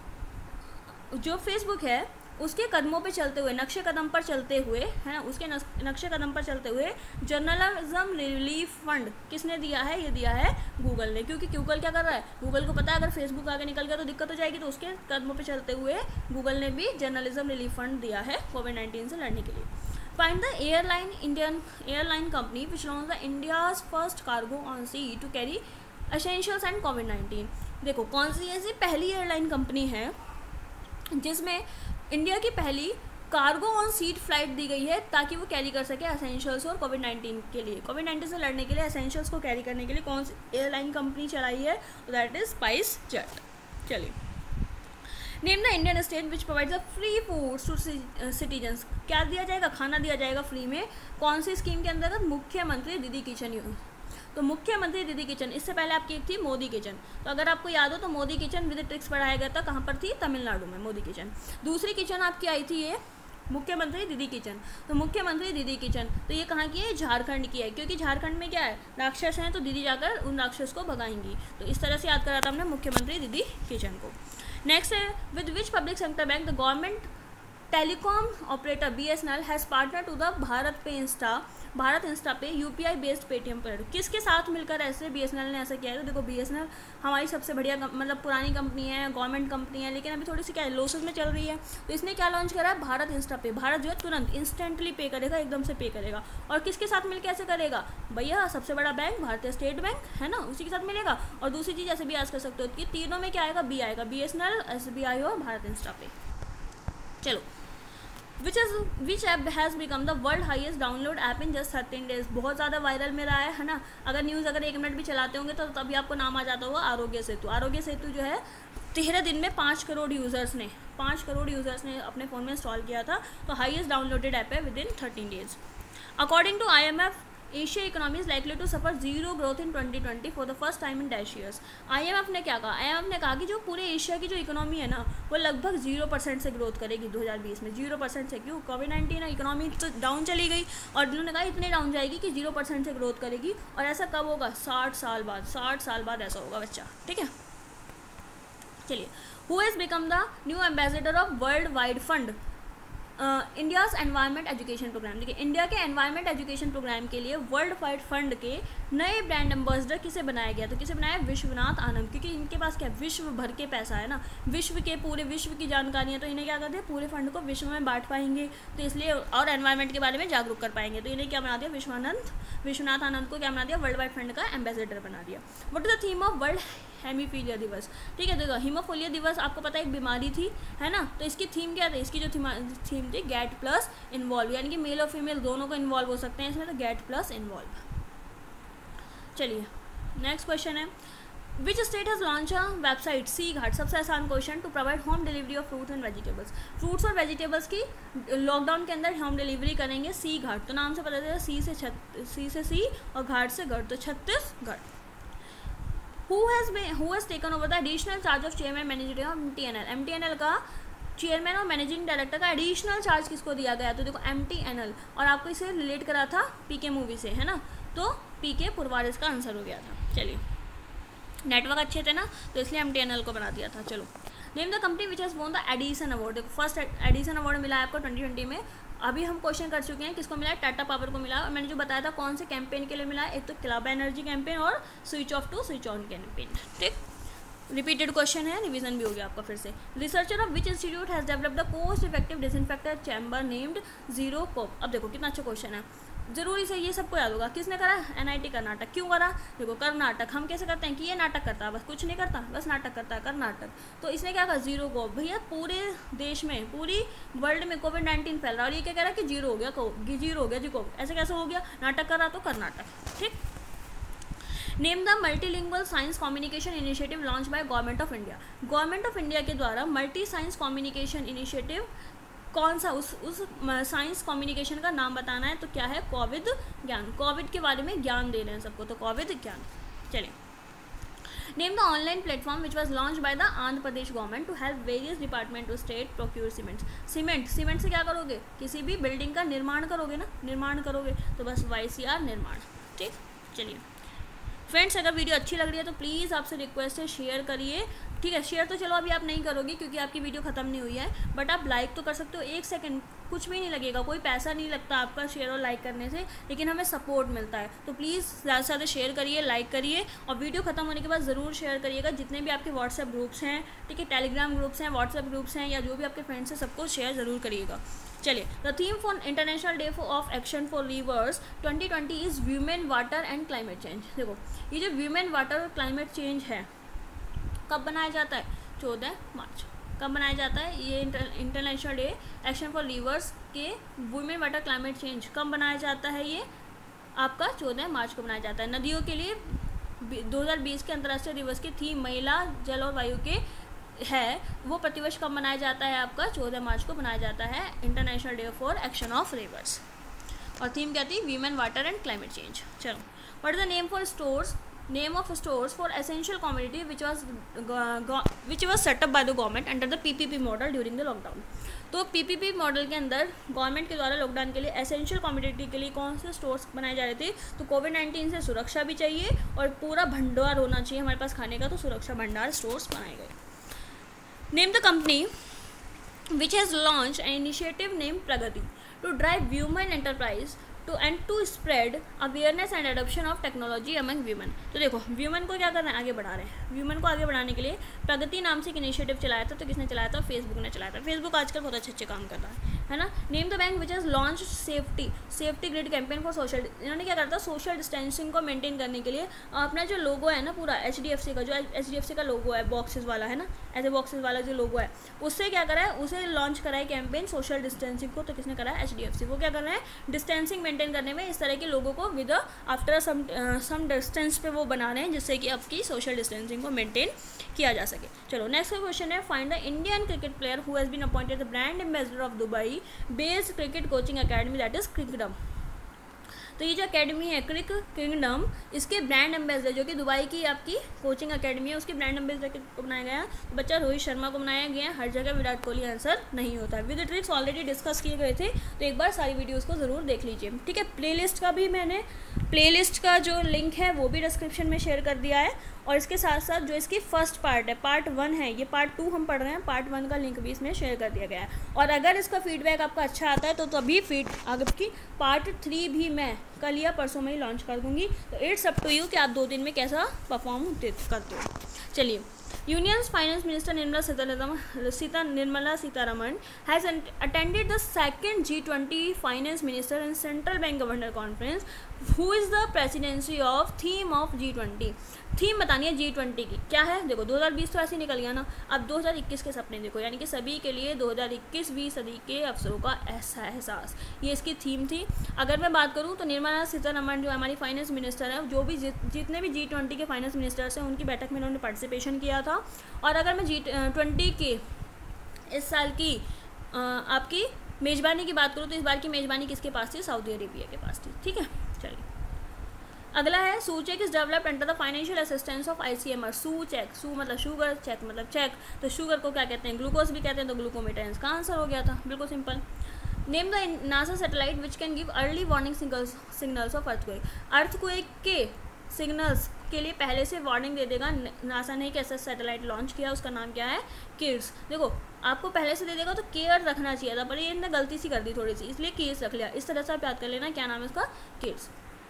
जो फेसबुक है उसके कदमों पे चलते हुए, नक्शे कदम पर चलते हुए, है ना, उसके नक्शे कदम पर चलते हुए जर्नलिज्म रिलीफ फंड किसने दिया है? ये दिया है गूगल ने, क्योंकि गूगल क्या कर रहा है? गूगल को पता है अगर फेसबुक आगे निकल गया तो दिक्कत हो जाएगी, तो उसके कदमों पे चलते हुए गूगल ने भी जर्नलिज्म रिलीफ फंड दिया है कोविड-19 से लड़ने के लिए। Find the Indian airline company which launch the India's first cargo on sea to carry essentials and कोविड-19। देखो कौन सी ऐसी पहली एयरलाइन कंपनी है जिसमें इंडिया की पहली कार्गो ऑन सीट फ्लाइट दी गई है, ताकि वो कैरी कर सके एसेंशियल्स और कोविड-19 के लिए, कोविड-19 से लड़ने के लिए एसेंशियल्स को कैरी करने के लिए कौन सी एयरलाइन कंपनी चलाई है? That is SpiceJet. चलिए, name the Indian state which provides free food to citizens. क्या दिया जाएगा? खाना दिया जाएगा फ्री में, कौन सी स्कीम के अंतर्गत? मुख्यमंत्री दीदी किचन। तो मुख्यमंत्री दीदी किचन, इससे पहले आपकी एक थी मोदी किचन, तो अगर आपको याद हो तो मोदी किचन विद ट्रिक्स पढ़ाया गया था, कहाँ पर थी? तमिलनाडु में मोदी किचन। दूसरी किचन आपकी आई थी ये मुख्यमंत्री दीदी किचन, तो मुख्यमंत्री दीदी किचन तो ये कहाँ की है? झारखंड की है, क्योंकि झारखंड में क्या है? राक्षस हैं, तो दीदी जाकर उन राक्षस को भगाएंगी, तो इस तरह से याद करा था हमने मुख्यमंत्री दीदी किचन को। नेक्स्ट है, with which public sector bank the government telecom operator BSNL has partner to the Bharat insta pay UPI based Paytm पर। किसके साथ मिलकर ऐसे BSNL ने ऐसा किया है? तो देखो BSNL हमारी सबसे बढ़िया मतलब पुरानी कंपनी है, गवर्नमेंट कंपनी है, लेकिन अभी थोड़ी सी क्या है, लॉसेस में चल रही है, तो इसने क्या लॉन्च करा है? भारत इंस्टा पे। भारत जो है तुरंत इंस्टेंटली पे करेगा, एकदम से पे करेगा, और किसके साथ मिलकर ऐसे करेगा? भैया सबसे बड़ा बैंक भारतीय स्टेट बैंक है ना, उसी के साथ मिलेगा। और दूसरी चीज़ ऐसे भी आज कर सकते हो कि तीनों में क्या आएगा? B आएगा, BSNL, SBI और भारत इंस्टा पे। चलो, which app has become the world highest download app in just 13 days. बहुत ज़्यादा वायरल में रहा है ना, अगर न्यूज़ अगर 1 मिनट भी चलाते होंगे तो तभी आपको नाम आ जाता होगा आरोग्य सेतु। आरोग्य सेतु जो है 13 दिन में 5 करोड़ यूज़र्स ने अपने फ़ोन में इंस्टॉल किया था, तो हाईएस्ट डाउनलोडेड ऐप है with in 13 days. According to IMF Asia economy is likely to suffer zero growth in 2020 for the first time in dash years. IMF ने क्या कहा? IMF ने कहा कि जो पूरे एशिया की जो इकोनॉमी है ना वो लगभग 0% से ग्रोथ करेगी 2020 में। 0% से क्यों? कोविड-19 इकोनॉमी तो डाउन चली गई, और उन्होंने कहा इतने डाउन जाएगी कि 0% से ग्रोथ करेगी, और ऐसा कब होगा? 60 साल बाद ऐसा होगा बच्चा, ठीक है। चलिए, who has become the new ambassador of world wide fund? India's environment education program, देखिए इंडिया के एनवायरनमेंट एजुकेशन प्रोग्राम के लिए वर्ल्ड वाइड फंड के नए ब्रांड एम्बेसडर किसे बनाया गया, तो किसे बनाया, विश्वनाथ आनंद, क्योंकि इनके पास क्या विश्व भर के पैसा है ना, विश्व के पूरे विश्व की जानकारी है, तो इन्हें क्या करते हैं, पूरे फंड को विश्व में बांट पाएंगे, तो इसलिए और एनवायरनमेंट के बारे में जागरूक कर पाएंगे, तो इन्हें क्या बना दिया, विश्वनाथ आनंद को क्या बना दिया, वर्ल्ड वाइड फंड का एम्बेसडर बना दिया। What is the theme of world hemophilia Diwas, ठीक है, देखो हीमोफीलिया दिवस आपको पता है एक बीमारी थी, है ना, तो इसकी थीम क्या थी, इसकी जो थीम थी गेट प्लस इन्वॉल्व, यानी कि मेल और फीमेल दोनों को इन्वॉल्व हो सकते हैं इसमें, तो गेट प्लस इन्वॉल्व। चलिए नेक्स्ट क्वेश्चन है, which state has launch a website C Ghat, सबसे आसान क्वेश्चन, to provide home delivery of fruits and vegetables, fruits और वेजिटेबल्स की लॉकडाउन के अंदर होम डिलीवरी करेंगे सी घाट, तो नाम से पता चलता है सी से सी और घाट से गढ़, तो Chhattisgarh. Who has taken over the additional charge of chairman manager of MTNL, MTNL का चेयरमैन और मैनेजिंग डायरेक्टर का एडिशनल चार्ज किसको दिया गया, तो देखो MTNL, और आपको इसे रिलेट करा था पीके मूवी से, है ना, तो पीके पुरवारिस का आंसर हो गया था। चलिए नेटवर्क अच्छे थे ना, तो इसलिए MTNL को बना दिया था। चलो name the company which has won the Edison award, देखो फर्स्ट एडिसन अवार्ड मिला है आपको 2020 में, अभी हम क्वेश्चन कर चुके हैं किसको मिला है, टाटा पावर को मिला है, और मैंने जो बताया था कौन से कैंपेन के लिए मिला है, एक तो क्लब एनर्जी कैंपेन और switch off to switch on campaign, ठीक, रिपीटेड क्वेश्चन है, रिवीजन भी हो गया आपका फिर से। Researcher of which institute has developed the cost effective disinfector chamber named zero cope, अब देखो कितना अच्छा क्वेश्चन है, जरूरी से ये सबको याद होगा, किसने करा, NIT कर्नाटक, क्यों करा, देखो कर्नाटक, हम कैसे करते हैं कि ये नाटक करता है, बस कुछ नहीं करता, बस नाटक करता है कर्नाटक, तो इसने क्या कहा, जीरो को, भैया पूरे देश में पूरी वर्ल्ड में कोविड-19 फैल रहा है और ये क्या कह रहा है कि जीरो हो गया, जीरो हो गया जी को, ऐसे कैसे हो गया, नाटक कर रहा तो कर्नाटक, ठीक। Name the multilingual science communication initiative launch by government of India, government of India के द्वारा मल्टी साइंस कम्युनिकेशन इनिशिएटिव कौन सा, उस साइंस कम्युनिकेशन का नाम बताना है, तो क्या है, कोविड ज्ञान, कोविड के बारे में ज्ञान दे रहे हैं सबको, तो कोविड ज्ञान। चलिए name the online platform which was launch by the Andhra Pradesh government to help various department to state procure cement से क्या करोगे, किसी भी बिल्डिंग का निर्माण करोगे ना, निर्माण करोगे, तो बस YCR निर्माण, ठीक। चलिए फ्रेंड्स, अगर वीडियो अच्छी लग रही है तो प्लीज़ आपसे रिक्वेस्ट है शेयर करिए, ठीक है, शेयर तो चलो अभी आप नहीं करोगे क्योंकि आपकी वीडियो ख़त्म नहीं हुई है, बट आप लाइक तो कर सकते हो, 1 सेकंड कुछ भी नहीं लगेगा, कोई पैसा नहीं लगता आपका शेयर और लाइक करने से, लेकिन हमें सपोर्ट मिलता है, तो प्लीज़ ज़्यादा से ज़्यादा शेयर करिए, लाइक करिए, और वीडियो ख़त्म होने के बाद ज़रूर शेयर करिएगा, जितने भी आपके व्हाट्सएप ग्रुप्स हैं, ठीक है, टेलीग्राम ग्रुप्स हैं, व्हाट्सएप ग्रुप्स हैं, या जो भी आपके फ्रेंड्स हैं सबको शेयर ज़रूर करिएगा। चलिए the theme for international day of action for rivers 2020 is women water and climate change, देखो ये जो वीमेन वाटर और क्लाइमेट चेंज है कब बनाया जाता है, 14 मार्च, कब बनाया जाता है ये international day action for rivers के वुमेन वाटर क्लाइमेट चेंज कब बनाया जाता है, ये आपका 14 मार्च को बनाया जाता है। नदियों के लिए 2020 के अंतर्राष्ट्रीय दिवस की थीम महिला जल और वायु के है, वो प्रतिवर्ष कब मनाया जाता है, आपका 14 मार्च को बनाया जाता है international day for action of rivers, और थीम क्या थी, women water and climate change. चलो what is the name for stores, name of stores for essential commodity which was set up by the government under the PPP model during the lockdown, तो PPP model के अंदर government के द्वारा lockdown के लिए essential commodity के लिए कौन से स्टोर्स बनाए जा रहे थे, तो कोविड-19 से सुरक्षा भी चाहिए और पूरा भंडार होना चाहिए हमारे पास खाने का, तो सुरक्षा भंडार स्टोर्स बनाए गए। Name the company which has launched an initiative named Pragati to drive women enterprise to spread awareness and adoption of technology among women, तो देखो women को क्या करना है, आगे बढ़ा रहे हैं, women को आगे बढ़ाने के लिए प्रगति नाम से एक इनिशिएटिव चलाया था, तो किसने चलाया था, फेसबुक ने चलाया था, फेसबुक आजकल बहुत अच्छे काम कर रहा है ना। Name the bank which has launch safety grid campaign for social, इन्होंने क्या करता है, सोशल डिस्टेंसिंग को मेंटेन करने के लिए अपना जो लोगो है ना पूरा HDFC का, जो HDFC का लोगो है बॉक्सेस वाला है ना, ऐसे बॉक्सेस वाला जो लोगो है, उससे क्या करा है, उसे लॉन्च करा है कैंपेन सोशल डिस्टेंसिंग को, तो किसने करा है, HDFC, वो क्या कर रहे हैं, डिस्टेंसिंग मेंटेन करने में इस तरह के लोगों को विद आफ्टर सम डिस्टेंस पे वो बना रहे हैं, जिससे कि आपकी सोशल डिस्टेंसिंग को मेंटेन किया जा सके। चलो नेक्स्ट क्वेश्चन है, find the Indian cricket player who has been appointed the brand ambassador of Dubai based cricket coaching academy that is CricDom, तो ये जो अकेडमी है क्रिकडम, इसके ब्रांड एम्बेसडर जो कि दुबई की आपकी कोचिंग अकेडमी है, उसके ब्रांड एम्बेसडर को बनाया गया, तो बच्चा रोहित शर्मा को बनाया गया है, हर जगह विराट कोहली आंसर नहीं होता है। विद ट्रिक्स ऑलरेडी डिस्कस किए गए थे, तो एक बार सारी वीडियोस को ज़रूर देख लीजिए, ठीक है। प्लेलिस्ट का भी मैंने प्लेलिस्ट का जो लिंक है वो भी डिस्क्रिप्शन में शेयर कर दिया है, और इसके साथ साथ जो इसकी फर्स्ट पार्ट है, पार्ट 1 है, ये पार्ट 2 हम पढ़ रहे हैं, पार्ट 1 का लिंक भी इसमें शेयर कर दिया गया है। और अगर इसका फीडबैक आपका अच्छा आता है तो तभी आपकी पार्ट 3 भी मैं कल या परसों में ही लॉन्च कर दूँगी। तो इट्स अप टू यू कि आप 2 दिन में कैसा परफॉर्म करते हो। चलिए, union finance minister Nirmala Sitharaman has attended the second G20 finance minister and central bank governor conference who is the presidency of theme of G20। Theme बतानी है G20 की क्या है। देखो 2020 तो ऐसे ही निकल गया ना, अब 2021 के सपने देखो, यानी कि सभी के लिए 2021वीं सदी के अवसरों का ऐसा एहसास, ये इसकी थीम थी। अगर मैं बात करूँ तो निर्मला सीतारमण जो हमारी फाइनेंस मिनिस्टर है, जो भी जितने भी G20 के फाइनेंस मिनिस्टर्स हैं उनकी बैठक में उन्होंने पार्टिसिपेशन किया था। और अगर मैं G20 के इस साल की आपकी मेज़बानी की बात करूँ तो इस बार की मेज़बानी किसके पास थी? सऊदी अरेबिया के पास थी। ठीक है, चलिए अगला है SuChek is developed under the financial assistance of ICMR। SuChek, सू मतलब शुगर, चेक मतलब चेक, तो शुगर को क्या कहते हैं? ग्लूकोज भी कहते हैं, तो ग्लूकोमीटर इसका आंसर हो गया था, बिल्कुल simple. Name the NASA satellite which can give early warning signals of earthquake. Earthquake के सिग्नल्स के लिए पहले से वार्निंग दे देगा। नासा ने एक ऐसा सैटेलाइट लॉन्च किया, उसका नाम क्या है? किड्स। देखो आपको पहले से दे देगा तो केयर रखना चाहिए था, पर ये इन्होंने गलती सी कर दी थोड़ी सी, इसलिए किड्स रख लिया। इस तरह से आप याद कर लेना क्या नाम है इसका? Kids.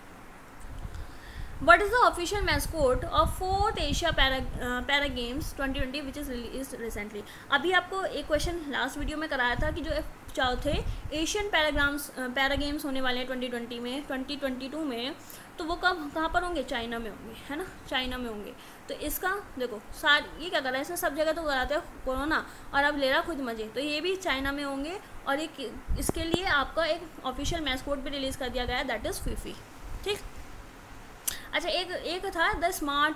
What is the official mascot of 4th Asia Para Games 2020 which is released recently? अभी आपको एक क्वेश्चन लास्ट वीडियो में कराया था कि जो चौथे एशियन पैरा गेम्स होने वाले हैं 2020 में 2022 में, तो वो कहाँ पर होंगे? चाइना में होंगे, है ना, चाइना में होंगे। तो इसका देखो ये क्या कर रहा है, इसमें सब जगह तो कराते हैं कोरोना, और अब ले रहा खुद मजे, तो ये भी चाइना में होंगे। और एक इसके लिए आपका एक ऑफिशियल मैस्कोट भी रिलीज़ कर दिया गया है, दैट इज़ फीफी। ठीक, अच्छा एक था द स्मार्ट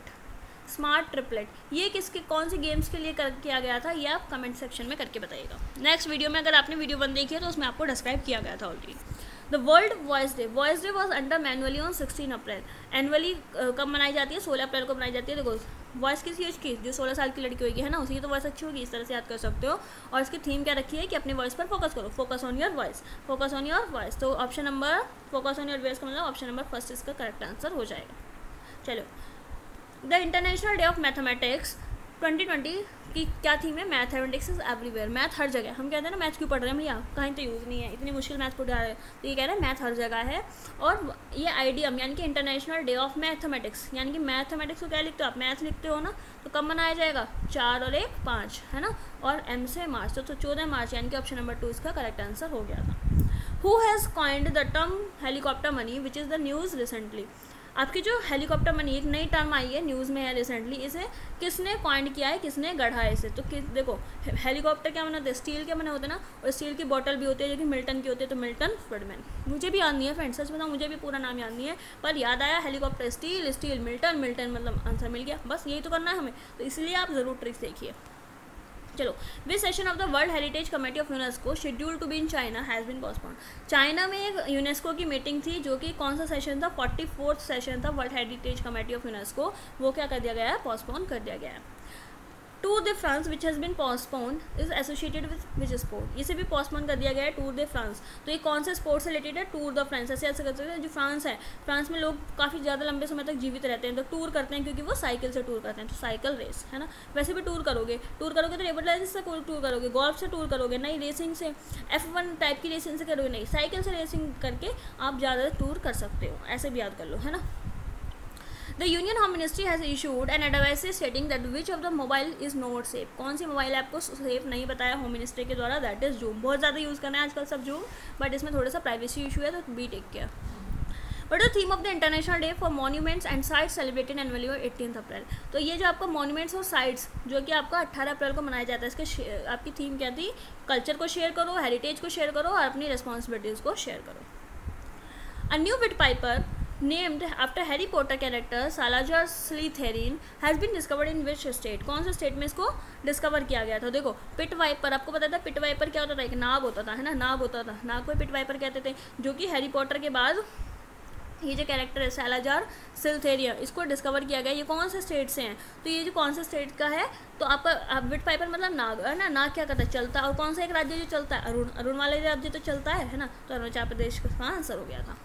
ट्रिपलेट, ये किसके कौन से गेम्स के लिए किया गया था, ये आप कमेंट सेक्शन में करके बताइएगा। नेक्स्ट वीडियो में अगर आपने वीडियो 1 देखी है तो उसमें आपको डिस्क्राइब किया गया था already. The world voice day was under manually on 16 April. Annually कब मनाई जाती है? 16 अप्रैल को मनाई जाती है। देखो वॉइस किस एज की? जो 16 साल की लड़की होगी, है ना, उसी की तो वॉइस अच्छी होगी, इस तरह से याद कर सकते हो। और इसकी थीम क्या रखी है कि अपने वॉइस पर फोकस करो, फोकस ऑन योर वॉइस। तो option number focus on your voice का मतलब ऑप्शन नंबर फर्स्ट इसका करेक्ट आंसर हो जाएगा। चलो, the international day of mathematics 2020 की क्या थीम है? Mathematics is everywhere. मैथ हर जगह। हम कहते हैं ना मैथ क्यों पढ़ रहे हैं भैया, कहीं तो यूज़ नहीं है, इतनी मुश्किल मैथ पढ़ा रहे हैं, तो ये कह रहे हैं मैथ हर जगह है। और ये आइडियम यानी कि इंटरनेशनल डे ऑफ मैथमेटिक्स, यानी कि मैथमेटिक्स को क्या लिखते हो आप? मैथ लिखते हो ना, तो कब मनाया जाएगा? 4 और 1 5, है ना, और M से मार्च, तो 14 मार्च, यानी कि ऑप्शन नंबर 2 इसका करेक्ट आंसर हो गया था। Who has coined the term helicopter money which is the news recently. आपकी जो हेलीकॉप्टर मनी एक नई टर्म आई है, न्यूज़ में है रिसेंटली, इसे किसने कॉइंड किया है, किसने गढ़ा है इसे? तो देखो हेलीकॉप्टर क्या बनाते हैं? स्टील के बने होते हैं ना, और स्टील की बोतल भी होती है जो कि मिल्टन की होती है, तो मिल्टन फ्रीडमैन। मुझे भी याद नहीं है फ्रेंड, सच बताऊँ मुझे भी पूरा नाम याद नहीं है, पर याद आया हेलीकॉप्टर स्टील मिल्टन मतलब आंसर मिल गया, बस यही तो करना है हमें, तो इसलिए आप ज़रूर ट्रिक्स देखिए। चलो, which session of the world heritage committee of UNESCO schedule to be in China has been postponed. China में एक यूनेस्को की मीटिंग थी, जो कि कौन सा सेशन था? 44th सेशन था world heritage committee of UNESCO, वो क्या कर दिया गया है? पोस्टपोन कर दिया गया है। Tour de France which has been postponed is associated which sport, इसे भी पोस्टपोन कर दिया गया है टूर दे फ्रांस। तो ये कौन से स्पोर्ट से रिलेटेड है? Tour de France. ऐसे कर सकते हैं, जो फ्रांस है, फ्रांस में लोग काफ़ी ज़्यादा लंबे समय तक जीवित रहते हैं, तो टूर करते हैं क्योंकि वो साइकिल से टूर करते हैं, तो साइकिल रेस, है ना। वैसे भी टूर करोगे तो रेबल रेस से टूर करोगे, गोल्फ से टूर करोगे, नई रेसिंग से F1 टाइप की रेसिंग से करोगे, नहीं साइकिल से रेसिंग करके आप ज़्यादा टूर कर सकते हो, ऐसे भी याद कर लो, है ना। The Union Home Ministry has issued an advice stating that which of the mobile is not safe। कौन सी मोबाइल ऐप को सेफ नहीं बताया होम मिनिस्ट्री के द्वारा? That is Zoom. बहुत ज़्यादा यूज़ करना है आजकल सब जूम, बट इसमें थोड़ा सा प्राइवेसी इशू है, तो be take care. What is the theme of the International Day for Monuments and Sites celebrated annually on 18th April. तो ये जो आपका मॉन्यूमेंट्स और साइट्स जो कि आपका 18 अप्रैल को मनाया जाता है, इसके आपकी थीम क्या थी? कल्चर को शेयर करो, हेरिटेज को शेयर करो, और अपनी रिस्पॉन्सिबिलिटीज़ को शेयर करो। A new bit piper named after Harry Potter character Salazar Slytherin has been discovered in which state। कौन से स्टेट में इसको डिस्कवर किया गया था? देखो पिट वाइपर, आपको पता था पिट वाइपर क्या होता था? एक नाग होता था, है ना, नाग होता था, नाग को पिट वाइपर कहते थे, जो कि हैरी पॉटर के बाद ये जो कैरेक्टर है सैलाजार सिल्थेरियन, इसको डिस्कवर किया गया। ये कौन से स्टेट से हैं? तो ये जो कौन से स्टेट का है, तो आपका बिट पाइपर मतलब नाग, है ना, नाग क्या करता है? चलता है। और कौन सा एक राज्य जो चलता है? अरुण वाला राज्य तो चलता है ना, तो अरुणाचल प्रदेश का आंसर हो गया था।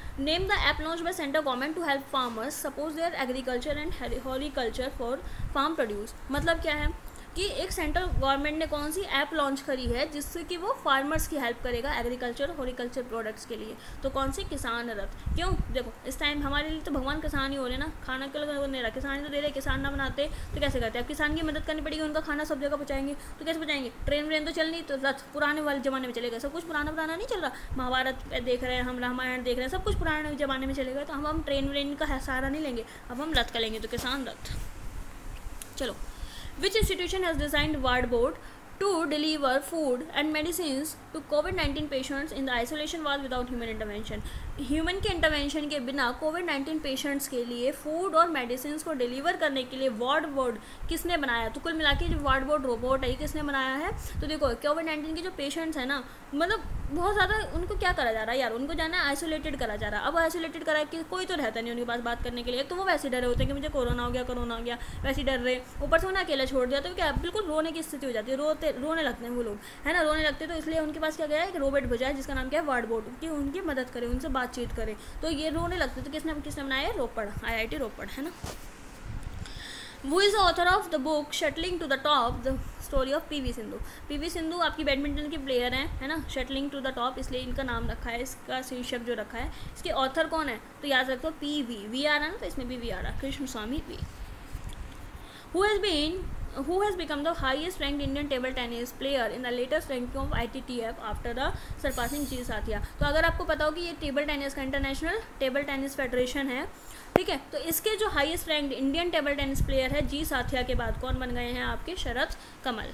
Name the app launch by central government to help farmers suppose their agriculture and horticulture for farm produce. मतलब क्या है कि एक सेंट्रल गवर्नमेंट ने कौन सी ऐप लॉन्च करी है जिससे कि वो फार्मर्स की हेल्प करेगा एग्रीकल्चर हॉर्टिकल्चर प्रोडक्ट्स के लिए। तो कौन सी? किसान रथ। क्यों? देखो इस टाइम हमारे लिए तो भगवान किसान ही हो रहे ना, खाना के लिए नहीं रहा, किसान ही तो दे रहे। किसान ना बनाते तो कैसे करते? अब किसान की मदद करनी पड़ेगी, उनका खाना सब जगह पहुँचाएंगे तो कैसे पहुँचाएंगे? ट्रेन व्रेन तो चल नहीं, तो रथ पुराने वाले ज़माने में चलेगा। सब कुछ पुराना नहीं चल रहा, महाभारत देख रहे हैं हम, रामायण देख रहे हैं, सब कुछ पुराने ज़माने में चलेगा। तो हम ट्रेन व्रेन का सहारा नहीं लेंगे, अब हम रथ का लेंगे, तो किसान रथ। चलो, which institution has designed wardboard to deliver food and medicines to COVID-19 patients in the isolation ward without human intervention? Human के इंटरवेंशन के बिना कोविड-19 पेशेंट्स के लिए फूड और मेडिसिन को डिलीवर करने के लिए वार्ड बोर्ड किसने बनाया? तो कुल मिला के जो वार्ड बोर्ड रोबोट है किसने बनाया है? तो देखो कोविड-19 के जो पेशेंट्स हैं ना, मतलब बहुत ज़्यादा उनको क्या करा जा रहा है यार, उनको जाना है आइसोलेटेड करा जा रहा है। अब आइसोलेटेड करा कि कोई तो रहता नहीं उनके पास बात करने के लिए। तो वो वैसे डरे होते हैं कि मुझे कोरोना हो गया, वैसे डर रहे, ऊपर से उन्हें अकेला छोड़ दिया तो क्या बिल्कुल रोने की स्थिति हो जाती है, रोने लगते हैं वो लोग, है ना, रोने लगते हैं। तो इसलिए उनके पास क्या गया है, एक रोबोट भेजा है जिसका नाम क्या है? वार्ड बोर्ड, कि उनकी मदद करे, उनसे बातचीत करे। तो ये रोने लगते तो किसने बनाया है? रोपड़, IIT रोपड़, है ना। Who is the author of the book Shuttling to the Top, the story of PV Sindhu? PV Sindhu आपकी बैडमिंटन की प्लेयर हैं, है ना। शटलिंग टू द टॉप इसलिए इनका नाम रखा है, इसका शीर्षक जो रखा है। इसके ऑथर कौन है? तो याद रखो PV, V आ रहा है ना, तो इसमें भी V आ रहा है, कृष्ण स्वामी V। Who has become the highest ranked Indian table tennis player in the latest ranking of ITTF after the surpassing G साथिया? तो अगर आपको पता हो कि ये टेबल टेनिस का इंटरनेशनल टेबल टेनिस फेडरेशन है, ठीक है, तो इसके जो highest ranked Indian table tennis player है जी साथिया के बाद कौन बन गए हैं? आपके शरद कमल।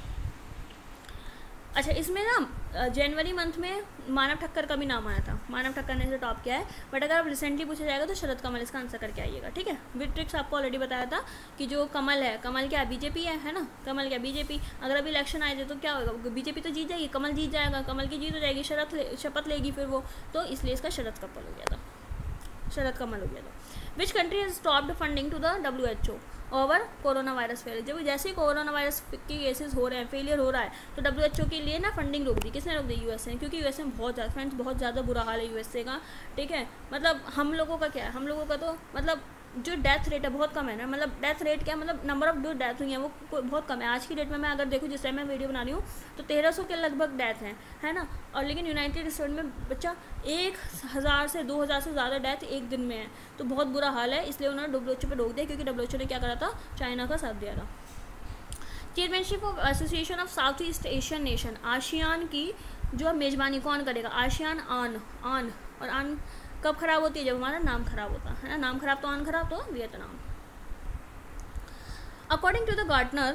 अच्छा, इसमें ना जनवरी मंथ में मानव ठक्कर का भी नाम आया था, मानव ठक्कर ने इसे टॉप किया है। बट अगर अब रिसेंटली पूछा जाएगा तो शरद कमल इसका आंसर करके आइएगा, ठीक है। विद ट्रिक्स आपको ऑलरेडी बताया था कि जो कमल है, कमल क्या बीजेपी है ना, कमल क्या बीजेपी। अगर अभी इलेक्शन आए थे तो क्या होगा? बीजेपी तो जीत जाएगी, कमल जीत जाएगा, कमल की जीत हो जाएगी, शपथ लेगी फिर वो, तो इसलिए इसका शरद कमल हो गया था, शरद कमल हो गया था। Which country has stopped funding to the WHO over corona virus failure? जब जैसे ही कोरोना वायरस के केसेस हो रहे हैं, फेलियर हो रहा है, तो WHO के लिए ना फंडिंग रोक दी। किसने रोक दी? USA, क्योंकि USA में बहुत ज़्यादा फ्रेंड्स, बहुत ज़्यादा बुरा हाल है USA का, ठीक है। मतलब हम लोगों का क्या है, हम लोगों का तो मतलब जो डेथ रेट है बहुत कम है ना, मतलब डेथ रेट क्या, मतलब नंबर ऑफ जो डेथ हुई है वो बहुत कम है। आज की डेट में मैं अगर देखूँ, जिस टाइम मैं वीडियो बना रही हूँ, तो 1300 के लगभग डेथ हैं, है ना। और लेकिन यूनाइटेड स्टेट में बच्चा 1000 से 2000 से ज़्यादा डेथ एक दिन में है, तो बहुत बुरा हाल है। इसलिए उन्होंने WHO पे रोक दिया, क्योंकि WHO ने क्या करा था? चाइना का साथ दिया था। Chairmanship of association of South East Asian nation, ASEAN की जो मेज़बानी कौन करेगा? आशियान आन और आन कब खराब होती है? जब हमारा नाम खराब होता है ना, नाम खराब तो आन खराब, तो Vietnam. According to the Gartner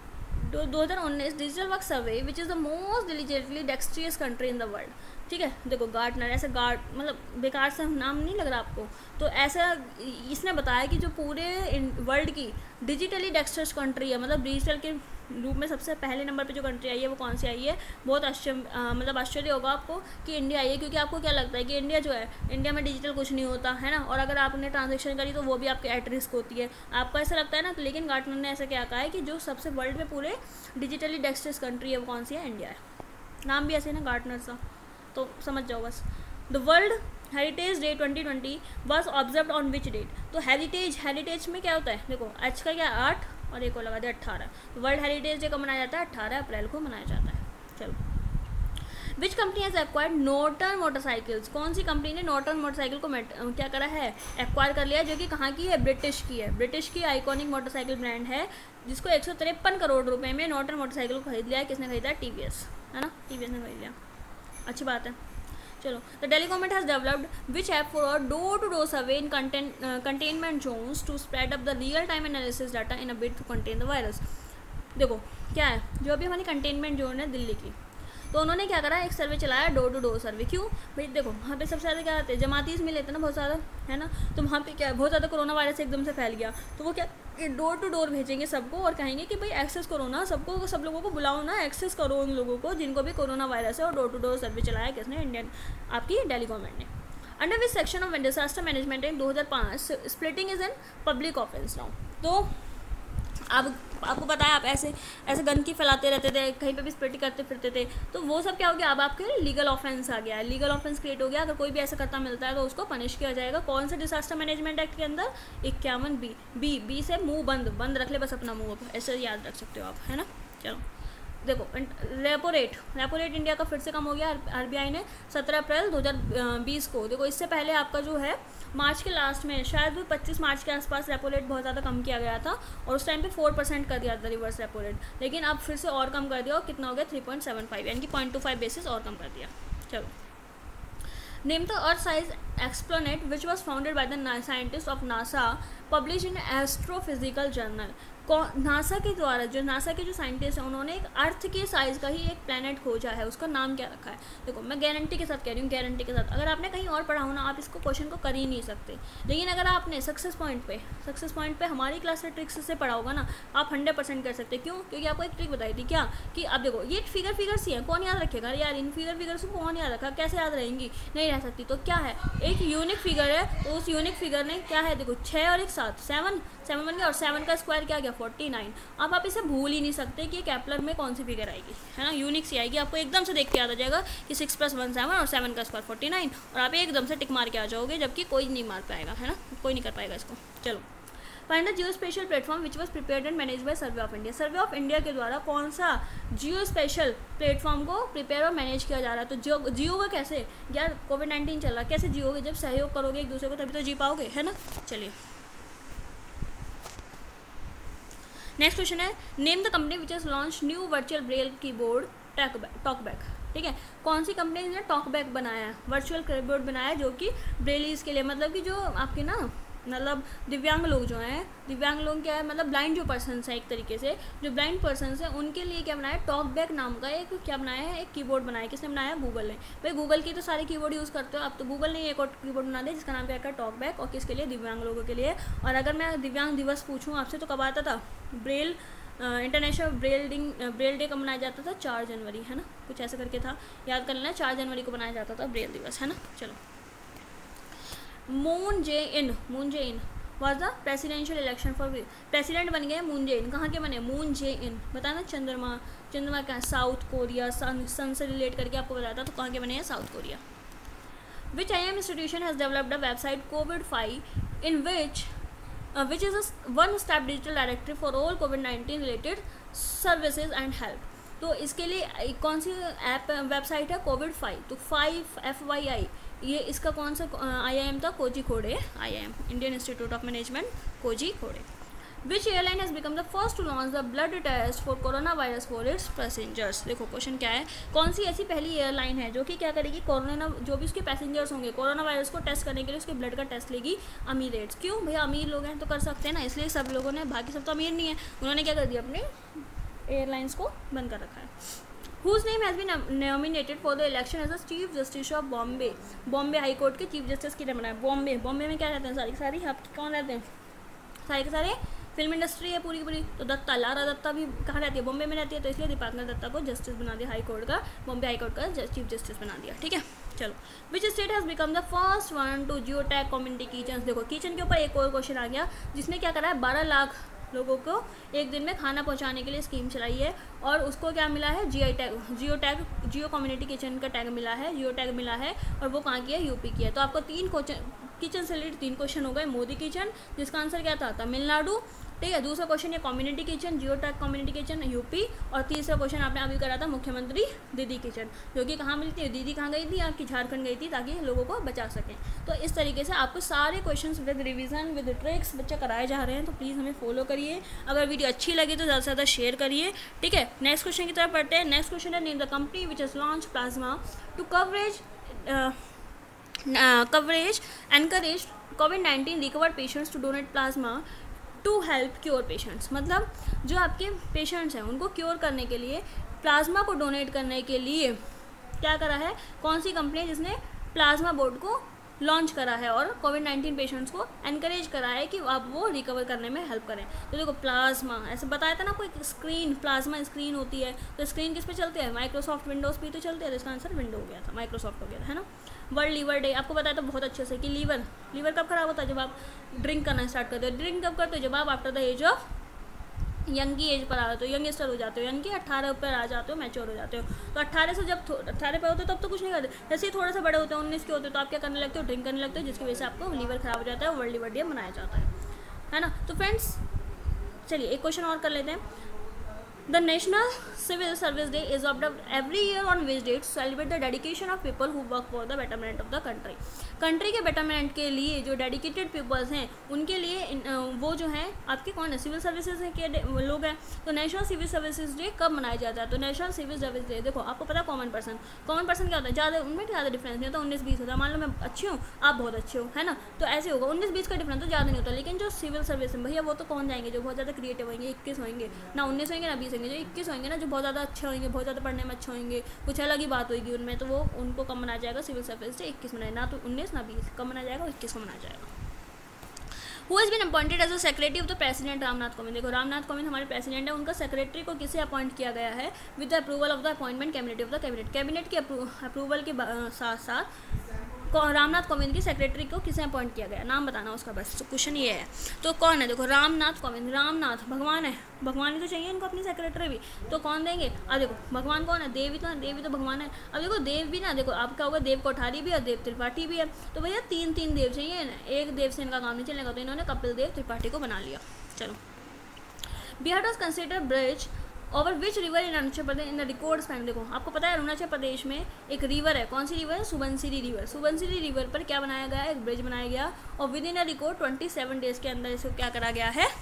2019 digital work survey which is the most diligently dextrous country in the world, ठीक है। देखो गार्टनर ऐसे मतलब बेकार से नाम नहीं लग रहा आपको, तो ऐसा इसने बताया कि जो पूरे वर्ल्ड की डिजिटली डेक्स्ट्रियस कंट्री है, मतलब डिजिटल के रूप में सबसे पहले नंबर पे जो कंट्री आई है वो कौन सी आई है? बहुत मतलब आश्चर्य होगा आपको कि इंडिया आई है, क्योंकि आपको क्या लगता है कि इंडिया जो है, इंडिया में डिजिटल कुछ नहीं होता है ना, और अगर आपने ट्रांजेक्शन करी तो वो भी आपके एट रिस्क होती है, आपको ऐसा लगता है ना। तो लेकिन गार्टनर ने ऐसा क्या कहा है कि जो सबसे वर्ल्ड में पूरे डिजिटली डेक्स्ट्रियस कंट्री है वो कौन सी है? इंडिया है। नाम भी ऐसे ना गार्टनर सा, तो समझ जाओ बस। The world heritage day 2020 was observe on which date? तो हेरिटेज में क्या होता है? देखो एच का क्या 8 और एक को लगा दिया 18। वर्ल्ड हेरिटेज डे कब मनाया जाता है? 18 अप्रैल को मनाया जाता है। चलो, which company has acquired Norton motorcycles? कौन सी कंपनी ने नॉर्टन मोटरसाइकिल को क्या करा है? एक्वायर कर लिया, जो कि कहाँ की है? ब्रिटिश की है। ब्रिटिश की आइकॉनिक मोटरसाइकिल ब्रांड है, जिसको 153 करोड़ रुपए में नॉर्टन मोटरसाइकिल को खरीद लिया है। किसने खरीदा है? TVS, है ना, TVS ने खरीद लिया, अच्छी बात है। चलो, the Delhi government has developed which app for door to door survey in containment zones to spread up the real time analysis data in a bid to contain the virus? देखो क्या है, जो अभी हमारी कंटेनमेंट जोन है दिल्ली की, तो उन्होंने क्या करा? एक सर्वे चलाया, डोर टू डोर सर्वे। क्यों भाई? देखो वहाँ पे सबसे ज़्यादा क्या आते हैं? जमातीस मिले थे ना बहुत ज़्यादा, है ना, तो वहाँ पे क्या बहुत ज़्यादा कोरोना वायरस एकदम से फैल गया, तो वो क्या डोर टू डोर भेजेंगे सबको और कहेंगे कि भाई एक्सेस करो ना, सबको, सब लोगों को बुलाओ ना, एक्सेस करो उन लोगों को जिनको भी कोरोना वायरस है। और डोर टू डोर सर्वे चलाया किसने? इंडियन आपकी दिल्ली गवर्नमेंट ने। Under which section of disaster management in 2005 splitting is an public offence now? तो अब आपको पता है आप ऐसे ऐसे गंदगी फैलाते रहते थे, कहीं पे भी स्प्रेड करते फिरते थे, तो वो सब क्या हो गया, अब आपके लीगल ऑफेंस आ गया है, लीगल ऑफेंस क्रिएट हो गया। अगर कोई भी ऐसा करता मिलता है तो उसको पनिश किया जाएगा। कौन सा डिजास्टर मैनेजमेंट एक्ट के अंदर, 51B। बी से मुंह बंद रख ले बस अपना मुंह, ऐसे याद रख सकते हो आप, है ना। चलो देखो, रेपो रेट इंडिया का फिर से कम हो गया आरबीआई ने 17 अप्रैल 2020 को। देखो इससे पहले आपका जो है मार्च के लास्ट में, शायद 25 मार्च के आसपास रेपो रेट बहुत ज़्यादा कम किया गया था और उस टाइम पे 4% कर दिया था रिवर्स रेपो रेट, लेकिन अब फिर से और कम कर दिया, और कितना हो गया 3.75, यानी कि 0.25 बेसिस और कम कर दिया। चलो, name the earth size exoplanet which was founded by the scientist of NASA, publish in astrophysical journal. NASA के द्वारा, जो नासा के जो साइंटिस्ट हैं, उन्होंने एक अर्थ के साइज़ का ही एक प्लैनेट खोजा है, उसका नाम क्या रखा है। देखो मैं गारंटी के साथ कह रही हूँ, गारंटी के साथ, अगर आपने कहीं और पढ़ा हो ना, आप इसको क्वेश्चन को कर ही नहीं सकते, लेकिन अगर आपने सक्सेस पॉइंट पे हमारी क्लास से ट्रिक्स से पढ़ा होगा ना, आप 100% कर सकते। क्यों? क्योंकि आपको एक ट्रिक बताई थी क्या, कि अब देखो ये फिगर सी है, कौन याद रखेगा यार, इन फिगर को कौन याद रखा, कैसे याद रहेंगी, नहीं रह सकती। तो क्या है, एक यूनिक फिगर है, तो उस यूनिक फिगर ने क्या है, देखो 6 और 1 7, 7 बन गया, और 7 का स्क्वायर क्या गया 49। अब आप इसे भूल ही नहीं सकते कि केपलर में कौन सी फिगर आएगी, है ना, यूनिक सी आएगी। आपको एकदम से देख के याद आ जाएगा कि 6 + 1 7 और 7 का स्क्वायर 49, और आप एकदम से टिक मार के आ जाओगे, जबकि कोई नहीं मार पाएगा, है ना, कोई नहीं कर पाएगा इसको। चलो, find the geospatial platform which was prepared and manage by survey of India. Survey of India के द्वारा कौन सा जियो स्पेशल प्लेटफॉर्म को प्रिपेयर और मैनेज किया जा रहा है। तो जियो का कैसे यार, कोविड-19 चल रहा है, कैसे जियोगे, जब सहयोग करोगे एक दूसरे को तभी तो जी पाओगे, है ना। चलिए नेक्स्ट क्वेश्चन है, name the company which has launch new virtual braille keyboard TalkBack. ठीक है, कौन सी कंपनी ने टॉकबैक बनाया है, वर्चुअल कीबोर्ड बनाया है, जो कि ब्रेलीज के लिए, मतलब कि जो आपके ना, मतलब दिव्यांग लोग जो हैं, दिव्यांग लोग क्या है, मतलब ब्लाइंड जो पर्सनस हैं, एक तरीके से जो ब्लाइंड पर्सनस हैं, उनके लिए क्या बनाया है, टॉकबैक नाम का एक क्या बनाया है, एक कीबोर्ड बनाया है। किसने बनाया है, गूगल ने। भाई गूगल की तो सारे कीबोर्ड यूज़ करते हो, अब तो गूगल ने एक और कीबोर्ड बना दिया जिसका नाम क्या है, टॉकबैक, और किसके लिए, दिव्यांग लोगों के लिए। और अगर मैं दिव्यांग दिवस पूछूँ आपसे तो कब आता था, ब्रेल इंटरनेशनल ब्रेल डे कब मनाया जाता था, 4 जनवरी, है ना, कुछ ऐसा करके था, याद कर लेना, 4 जनवरी को मनाया जाता था ब्रेल दिवस, है ना। चलो, Moon Jae-in was the presidential election for, president बन गए मून जे इन, कहाँ के बने, मून जे इन, बताना, चंद्रमा क्या, साउथ कोरिया, सन से रिलेट करके आपको बताया था, तो कहाँ के बने हैं, South Korea. Which IIM institution has developed a website कोविड-5 in which is a one-step digital directory for all COVID-19 related services and help। तो इसके लिए कौन सी ऐप वेबसाइट है, कोविड-5, तो 5 FYI, ये इसका कौन सा IIM था, Kozhikode IIM, Indian institute of management, Kozhikode. Which airline has become the first to launch the blood test for corona virus for its passengers. देखो क्वेश्चन क्या है, कौन सी ऐसी पहली एयरलाइन है जो कि क्या करेगी, कोरोना जो भी उसके पैसेंजर्स होंगे कोरोना वायरस को टेस्ट करने के लिए उसके ब्लड का टेस्ट लेगी अमीरेट्स। क्यों भैया, अमीर लोग हैं तो कर सकते हैं ना, इसलिए सब लोगों ने, बाकी सब तो अमीर नहीं है, उन्होंने क्या कर दिया, अपने एयरलाइंस को बंद कर रखा है। Whose name has been nominated for the election as the chief justice of Bombay high court के चीफ जस्टिस की बनाया। बॉम्बे में क्या रहते हैं, सारी की सारी आपकी कौन रहते हैं, सारे के सारे फिल्म इंडस्ट्री है पूरी की पूरी। तो दत्ता, लारा दत्ता भी कहाँ रहती है, बॉम्बे में रहती है, तो इसलिए दीपांकर दत्ता को जस्टिस बना दिया हाई कोर्ट का, बॉम्बे हाई कोर्ट का चीफ जस्टिस बना दिया। ठीक है, चलो, which state has become the first one to geo tag community kitchen. देखो किचन के ऊपर एक और क्वेश्चन आ गया, जिसने क्या करा है, 12 लाख लोगों को एक दिन में खाना पहुंचाने के लिए स्कीम चलाई है, और उसको क्या मिला है, जियो कम्युनिटी किचन का टैग मिला है, जियो टैग मिला है, और वो कहाँ की है, यूपी की है। तो आपको 3 किचन से रिलेटेड 3 क्वेश्चन हो गए। मोदी किचन, जिसका आंसर क्या था, तमिलनाडु, ठीक है। दूसरा क्वेश्चन है community kitchen, geo tag community kitchen, UP. और तीसरा क्वेश्चन आपने अभी करा था मुख्यमंत्री दीदी किचन, जो कि कहाँ मिलती है, दीदी कहाँ गई थी, आपकी झारखंड गई थी, ताकि लोगों को बचा सकें। तो इस तरीके से आपको सारे question with revision with tricks बच्चे कराए जा रहे हैं, तो प्लीज़ हमें फॉलो करिए। अगर वीडियो अच्छी लगी तो ज़्यादा से ज़्यादा शेयर करिए, ठीक है। नेक्स्ट क्वेश्चन की तरफ पढ़ते हैं। नेक्स्ट क्वेश्चन है, name the company which has launch plasma to coverage encourage COVID-19 recovered patients to donate plasma to help cure patients. मतलब जो आपके पेशेंट्स हैं उनको क्योर करने के लिए, प्लाज्मा को डोनेट करने के लिए क्या करा है, कौन सी कंपनी है जिसने प्लाज्मा बोर्ड को लॉन्च करा है और COVID-19 पेशेंट्स को एनकरेज करा है कि आप वो रिकवर करने में हेल्प करें। तो देखो प्लाज्मा, ऐसे बताया था ना, कोई स्क्रीन, प्लाज्मा स्क्रीन होती है, तो स्क्रीन किस पे चलती है, माइक्रोसॉफ्ट विंडोज़ पे तो चलते हैं, तो इसका आंसर विंडो हो गया था, माइक्रोसॉफ्ट हो गया था, है ना। वर्ल्ड लीवर डे आपको बताया था बहुत अच्छे से कि लीवर कब खराब होता है, जब आप ड्रिंक करना स्टार्ट करते हो। ड्रिंक कब करते हो, जब आप after the age of young की एज पर आ जाते हो, यंगस्टर हो जाते हो, यानी कि 18 पर आ जाते हो, मैच्योर हो जाते हो। तो 18 से जब 18 पे होते हो तब तो कुछ नहीं करते, जैसे ही थोड़ा सा बड़े होते हो 19 के होते हो तो आप क्या करने लगते हो, ड्रिंक करने लगते हो, जिसकी वजह से आपको लीवर खराब हो जाता है, वर्ल्ड लीवर डे मनाया जाता है ना। तो फ्रेंड्स चलिए एक क्वेश्चन और कर लेते हैं। The National Civil Service Day is observed every year on which date to celebrate the dedication of people who work for the betterment of the country। Country के बेटरमेंट के लिए जो डेडिकेटेड पीपल्स हैं उनके लिए वो जो हैं आपके कौन है, सिविल सर्विसेज के लोग हैं। तो नेशनल सिविल सर्विसेज डे कब मनाया जाता है, तो नेशनल सिविल सर्विस डे देखो आपको पता है कॉमन पर्सन क्या होता है, ज़्यादा उनमें ज़्यादा डिफरेंस नहीं होता, 19-20 होता है। मान लो मैं अच्छी हूँ आप बहुत अच्छे हो, है ना, तो ऐसे होगा 19-20 का डिफरेंस तो ज़्यादा नहीं होता। लेकिन जो सिविल सर्विस है भैया वो तो कौन जाएंगे, जो बहुत ज़्यादा क्रिएटिव होंगे, 21 होंगे ना, 19 होंगे ना 20 होंगे, जो 21 होंगे ना, जो बहुत ज़्यादा अच्छे होंगे, बहुत ज़्यादा पढ़ने में अच्छे होंगे, कुछ अलग ही बात होगी उनमें, तो वो उनको कब मनाया जाएगा, सिविल सर्विस डे 21 मनाया, ना तो 19 ना 20, कब मनाया जाएगा, 21 को मनाया जाएगा। Who has been appointed as a secretary of the president Ramnath Kovind. देखो रामनाथ कोविंद हमारे प्रेसिडेंट है, उनका सेक्रेटरी को किसे अपॉइंट किया गया है, with the approval of the appointment committee of the cabinet के अप्रूवल के साथ साथ रामनाथ कोविंद की सेक्रेटरी को किसे अपॉइंट किया गया, नाम बताना उसका, बस तो क्वेश्चन ये है। तो कौन है, देखो रामनाथ कोविंद, रामनाथ भगवान है, भगवान ही तो चाहिए इनको अपनी सेक्रेटरी भी, तो कौन देंगे। अब देखो भगवान कौन है, देवी तो भगवान है। अब देखो देव भी ना, देखो आपका होगा देव कोठारी भी और देव त्रिपाठी भी है, तो भैया 3 देव चाहिए ना, एक देव से इनका काम नहीं चलेगा, तो इन्होंने कपिल देव त्रिपाठी को बना लिया। चलो Bihar was consider bridge over which river in Arunachal Pradesh in the record span. देखो आपको पता है अरुणाचल प्रदेश में एक रिवर है, कौन सी रिवर है, सुबनसिरी रिवर। सुबनसिरी रिवर पर क्या बनाया गया है, एक ब्रिज बनाया गया, और within a record 27 days के अंदर इसको क्या करा गया है,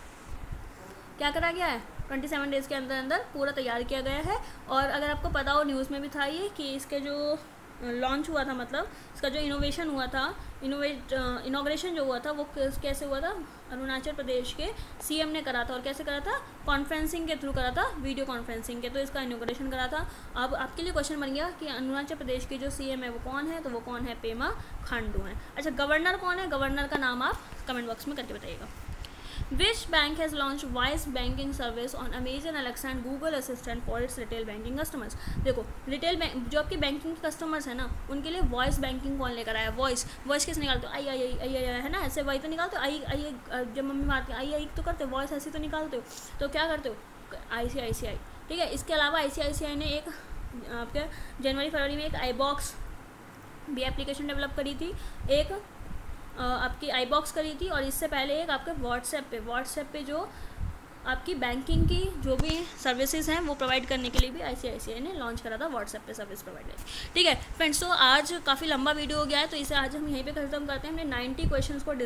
27 डेज के अंदर पूरा तैयार किया गया है। और अगर आपको पता हो न्यूज़ में भी था ये कि इसके जो लॉन्च हुआ था, मतलब इसका जो इनोवेशन हुआ था, इनॉग्रेशन जो हुआ था वो कैसे हुआ था, अरुणाचल प्रदेश के सीएम ने करा था। और कैसे करा था, कॉन्फ्रेंसिंग के थ्रू करा था, वीडियो कॉन्फ्रेंसिंग के, तो इसका इनॉग्रेशन करा था। अब आपके लिए क्वेश्चन बन गया कि अरुणाचल प्रदेश के जो सीएम है वो कौन है, तो वो कौन है, पेमा खांडू हैं। अच्छा गवर्नर कौन है, गवर्नर का नाम आप कमेंट बॉक्स में करके बताइएगा। Which bank has launched voice banking service on Amazon Alexa and Google Assistant for its retail banking customers। देखो रिटेल बैंक जो आपके बैंकिंग के कस्टमर्स हैं ना, उनके लिए वॉइस बैंकिंग कौन लेकर आया, वॉइस कैसे निकालते हो, आई है ना, ऐसे वही तो निकालते हो, आई जब मम्मी मारती है आई तो करते हो, वॉइस ऐसी तो निकालते हो, तो क्या करते हो, ICICI, ठीक है। इसके अलावा ICICI ने एक आपके जनवरी-फरवरी में एक iBox भी एप्लीकेशन डेवलप करी थी, एक आपकी iBox करी थी, और इससे पहले एक आपके व्हाट्सएप पे जो आपकी बैंकिंग की जो भी सर्विसेज हैं वो प्रोवाइड करने के लिए भी ICICI ने लॉन्च करा था व्हाट्सएप पे सर्विस प्रोवाइडर। ठीक है फ्रेंड्स, तो आज काफ़ी लंबा वीडियो हो गया है, तो इसे आज हम यहीं पे खत्म करते हैं। हमने 90 क्वेश्चन को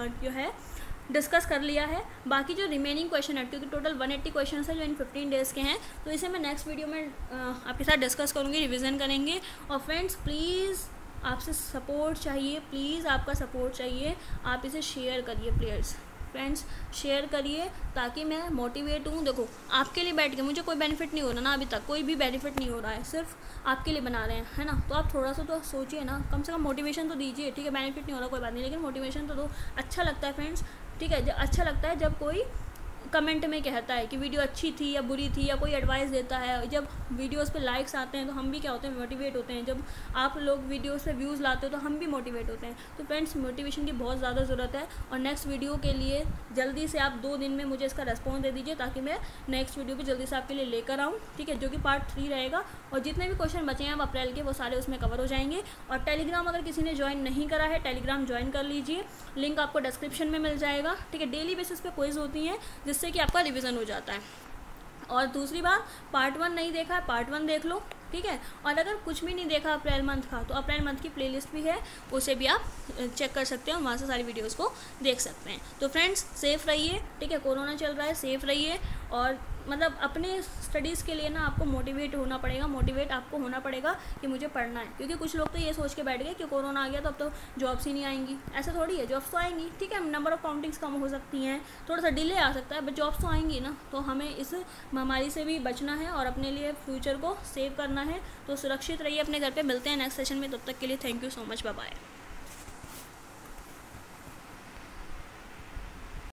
डिस्कस कर लिया है। बाकी जो रिमेनिंग क्वेश्चन है, क्योंकि टोटल 180 क्वेश्चन है जो इन 15 डेज़ के हैं, तो इसे मैं नेक्स्ट वीडियो में आपके साथ डिस्कस करूँगी, रिविज़न करेंगे। और फ्रेंड्स प्लीज़ आपसे सपोर्ट चाहिए, प्लीज़ आपका सपोर्ट चाहिए, आप इसे शेयर करिए प्लीज़ फ्रेंड्स, शेयर करिए ताकि मैं मोटिवेट हूँ। देखो आपके लिए बैठ के मुझे कोई बेनिफिट नहीं हो रहा ना, अभी तक कोई भी बेनिफिट नहीं हो रहा है, सिर्फ आपके लिए बना रहे हैं, है ना। तो आप थोड़ा सा तो सोचिए ना, कम से कम मोटिवेशन तो दीजिए। ठीक है बेनिफिट नहीं हो रहा कोई बात नहीं, लेकिन मोटिवेशन तो दो। अच्छा लगता है फ्रेंड्स, ठीक है, अच्छा लगता है जब कोई कमेंट में कहता है कि वीडियो अच्छी थी या बुरी थी, या कोई एडवाइस देता है। जब वीडियोस पे लाइक्स आते हैं तो हम भी क्या होते हैं, मोटिवेट होते हैं। जब आप लोग वीडियोस पे व्यूज़ लाते हो तो हम भी मोटिवेट होते हैं। तो फ्रेंड्स मोटिवेशन की बहुत ज़्यादा ज़रूरत है, और नेक्स्ट वीडियो के लिए जल्दी से आप 2 दिन में मुझे इसका रेस्पॉन्स दे दीजिए, ताकि मैं नेक्स्ट वीडियो भी जल्दी से आपके लिए लेकर आऊँ। ठीक है, जो कि पार्ट 3 रहेगा, और जितने भी क्वेश्चन बचे हैं अब अप्रैल के वो सारे उसमें कवर हो जाएंगे। और टेलीग्राम अगर किसी ने ज्वाइन नहीं करा है, टेलीग्राम ज्वाइन कर लीजिए, लिंक आपको डिस्क्रिप्शन में मिल जाएगा। ठीक है, डेली बेसिस पे क्विज होती हैं जिससे कि आपका रिवीजन हो जाता है। और दूसरी बात, पार्ट 1 नहीं देखा है, पार्ट 1 देख लो। ठीक है, और अगर कुछ भी नहीं देखा अप्रैल मंथ का, तो अप्रैल मंथ की प्लेलिस्ट भी है, उसे भी आप चेक कर सकते हैं, वहाँ से सारी वीडियोस को देख सकते हैं। तो फ्रेंड्स सेफ़ रहिए, ठीक है, कोरोना चल रहा है, सेफ़ रहिए। और मतलब अपने स्टडीज़ के लिए ना आपको मोटिवेट आपको होना पड़ेगा कि मुझे पढ़ना है। क्योंकि कुछ लोग तो ये सोच के बैठ गए कि कोरोना आ गया तो अब तो जॉब्स ही नहीं आएंगी। ऐसा थोड़ी है, जॉब्स तो आएंगी। ठीक है, नंबर ऑफ़ काउंटिंग्स कम हो सकती हैं, थोड़ा सा डिले आ सकता है, बट जॉब्स तो आएंगी ना। तो हमें इस महामारी से भी बचना है और अपने लिए फ्यूचर को सेव करना है। तो सुरक्षित रहिए अपने घर पे। मिलते हैं नेक्स्ट सेशन में, तब तक के लिए thank you so much, bye bye.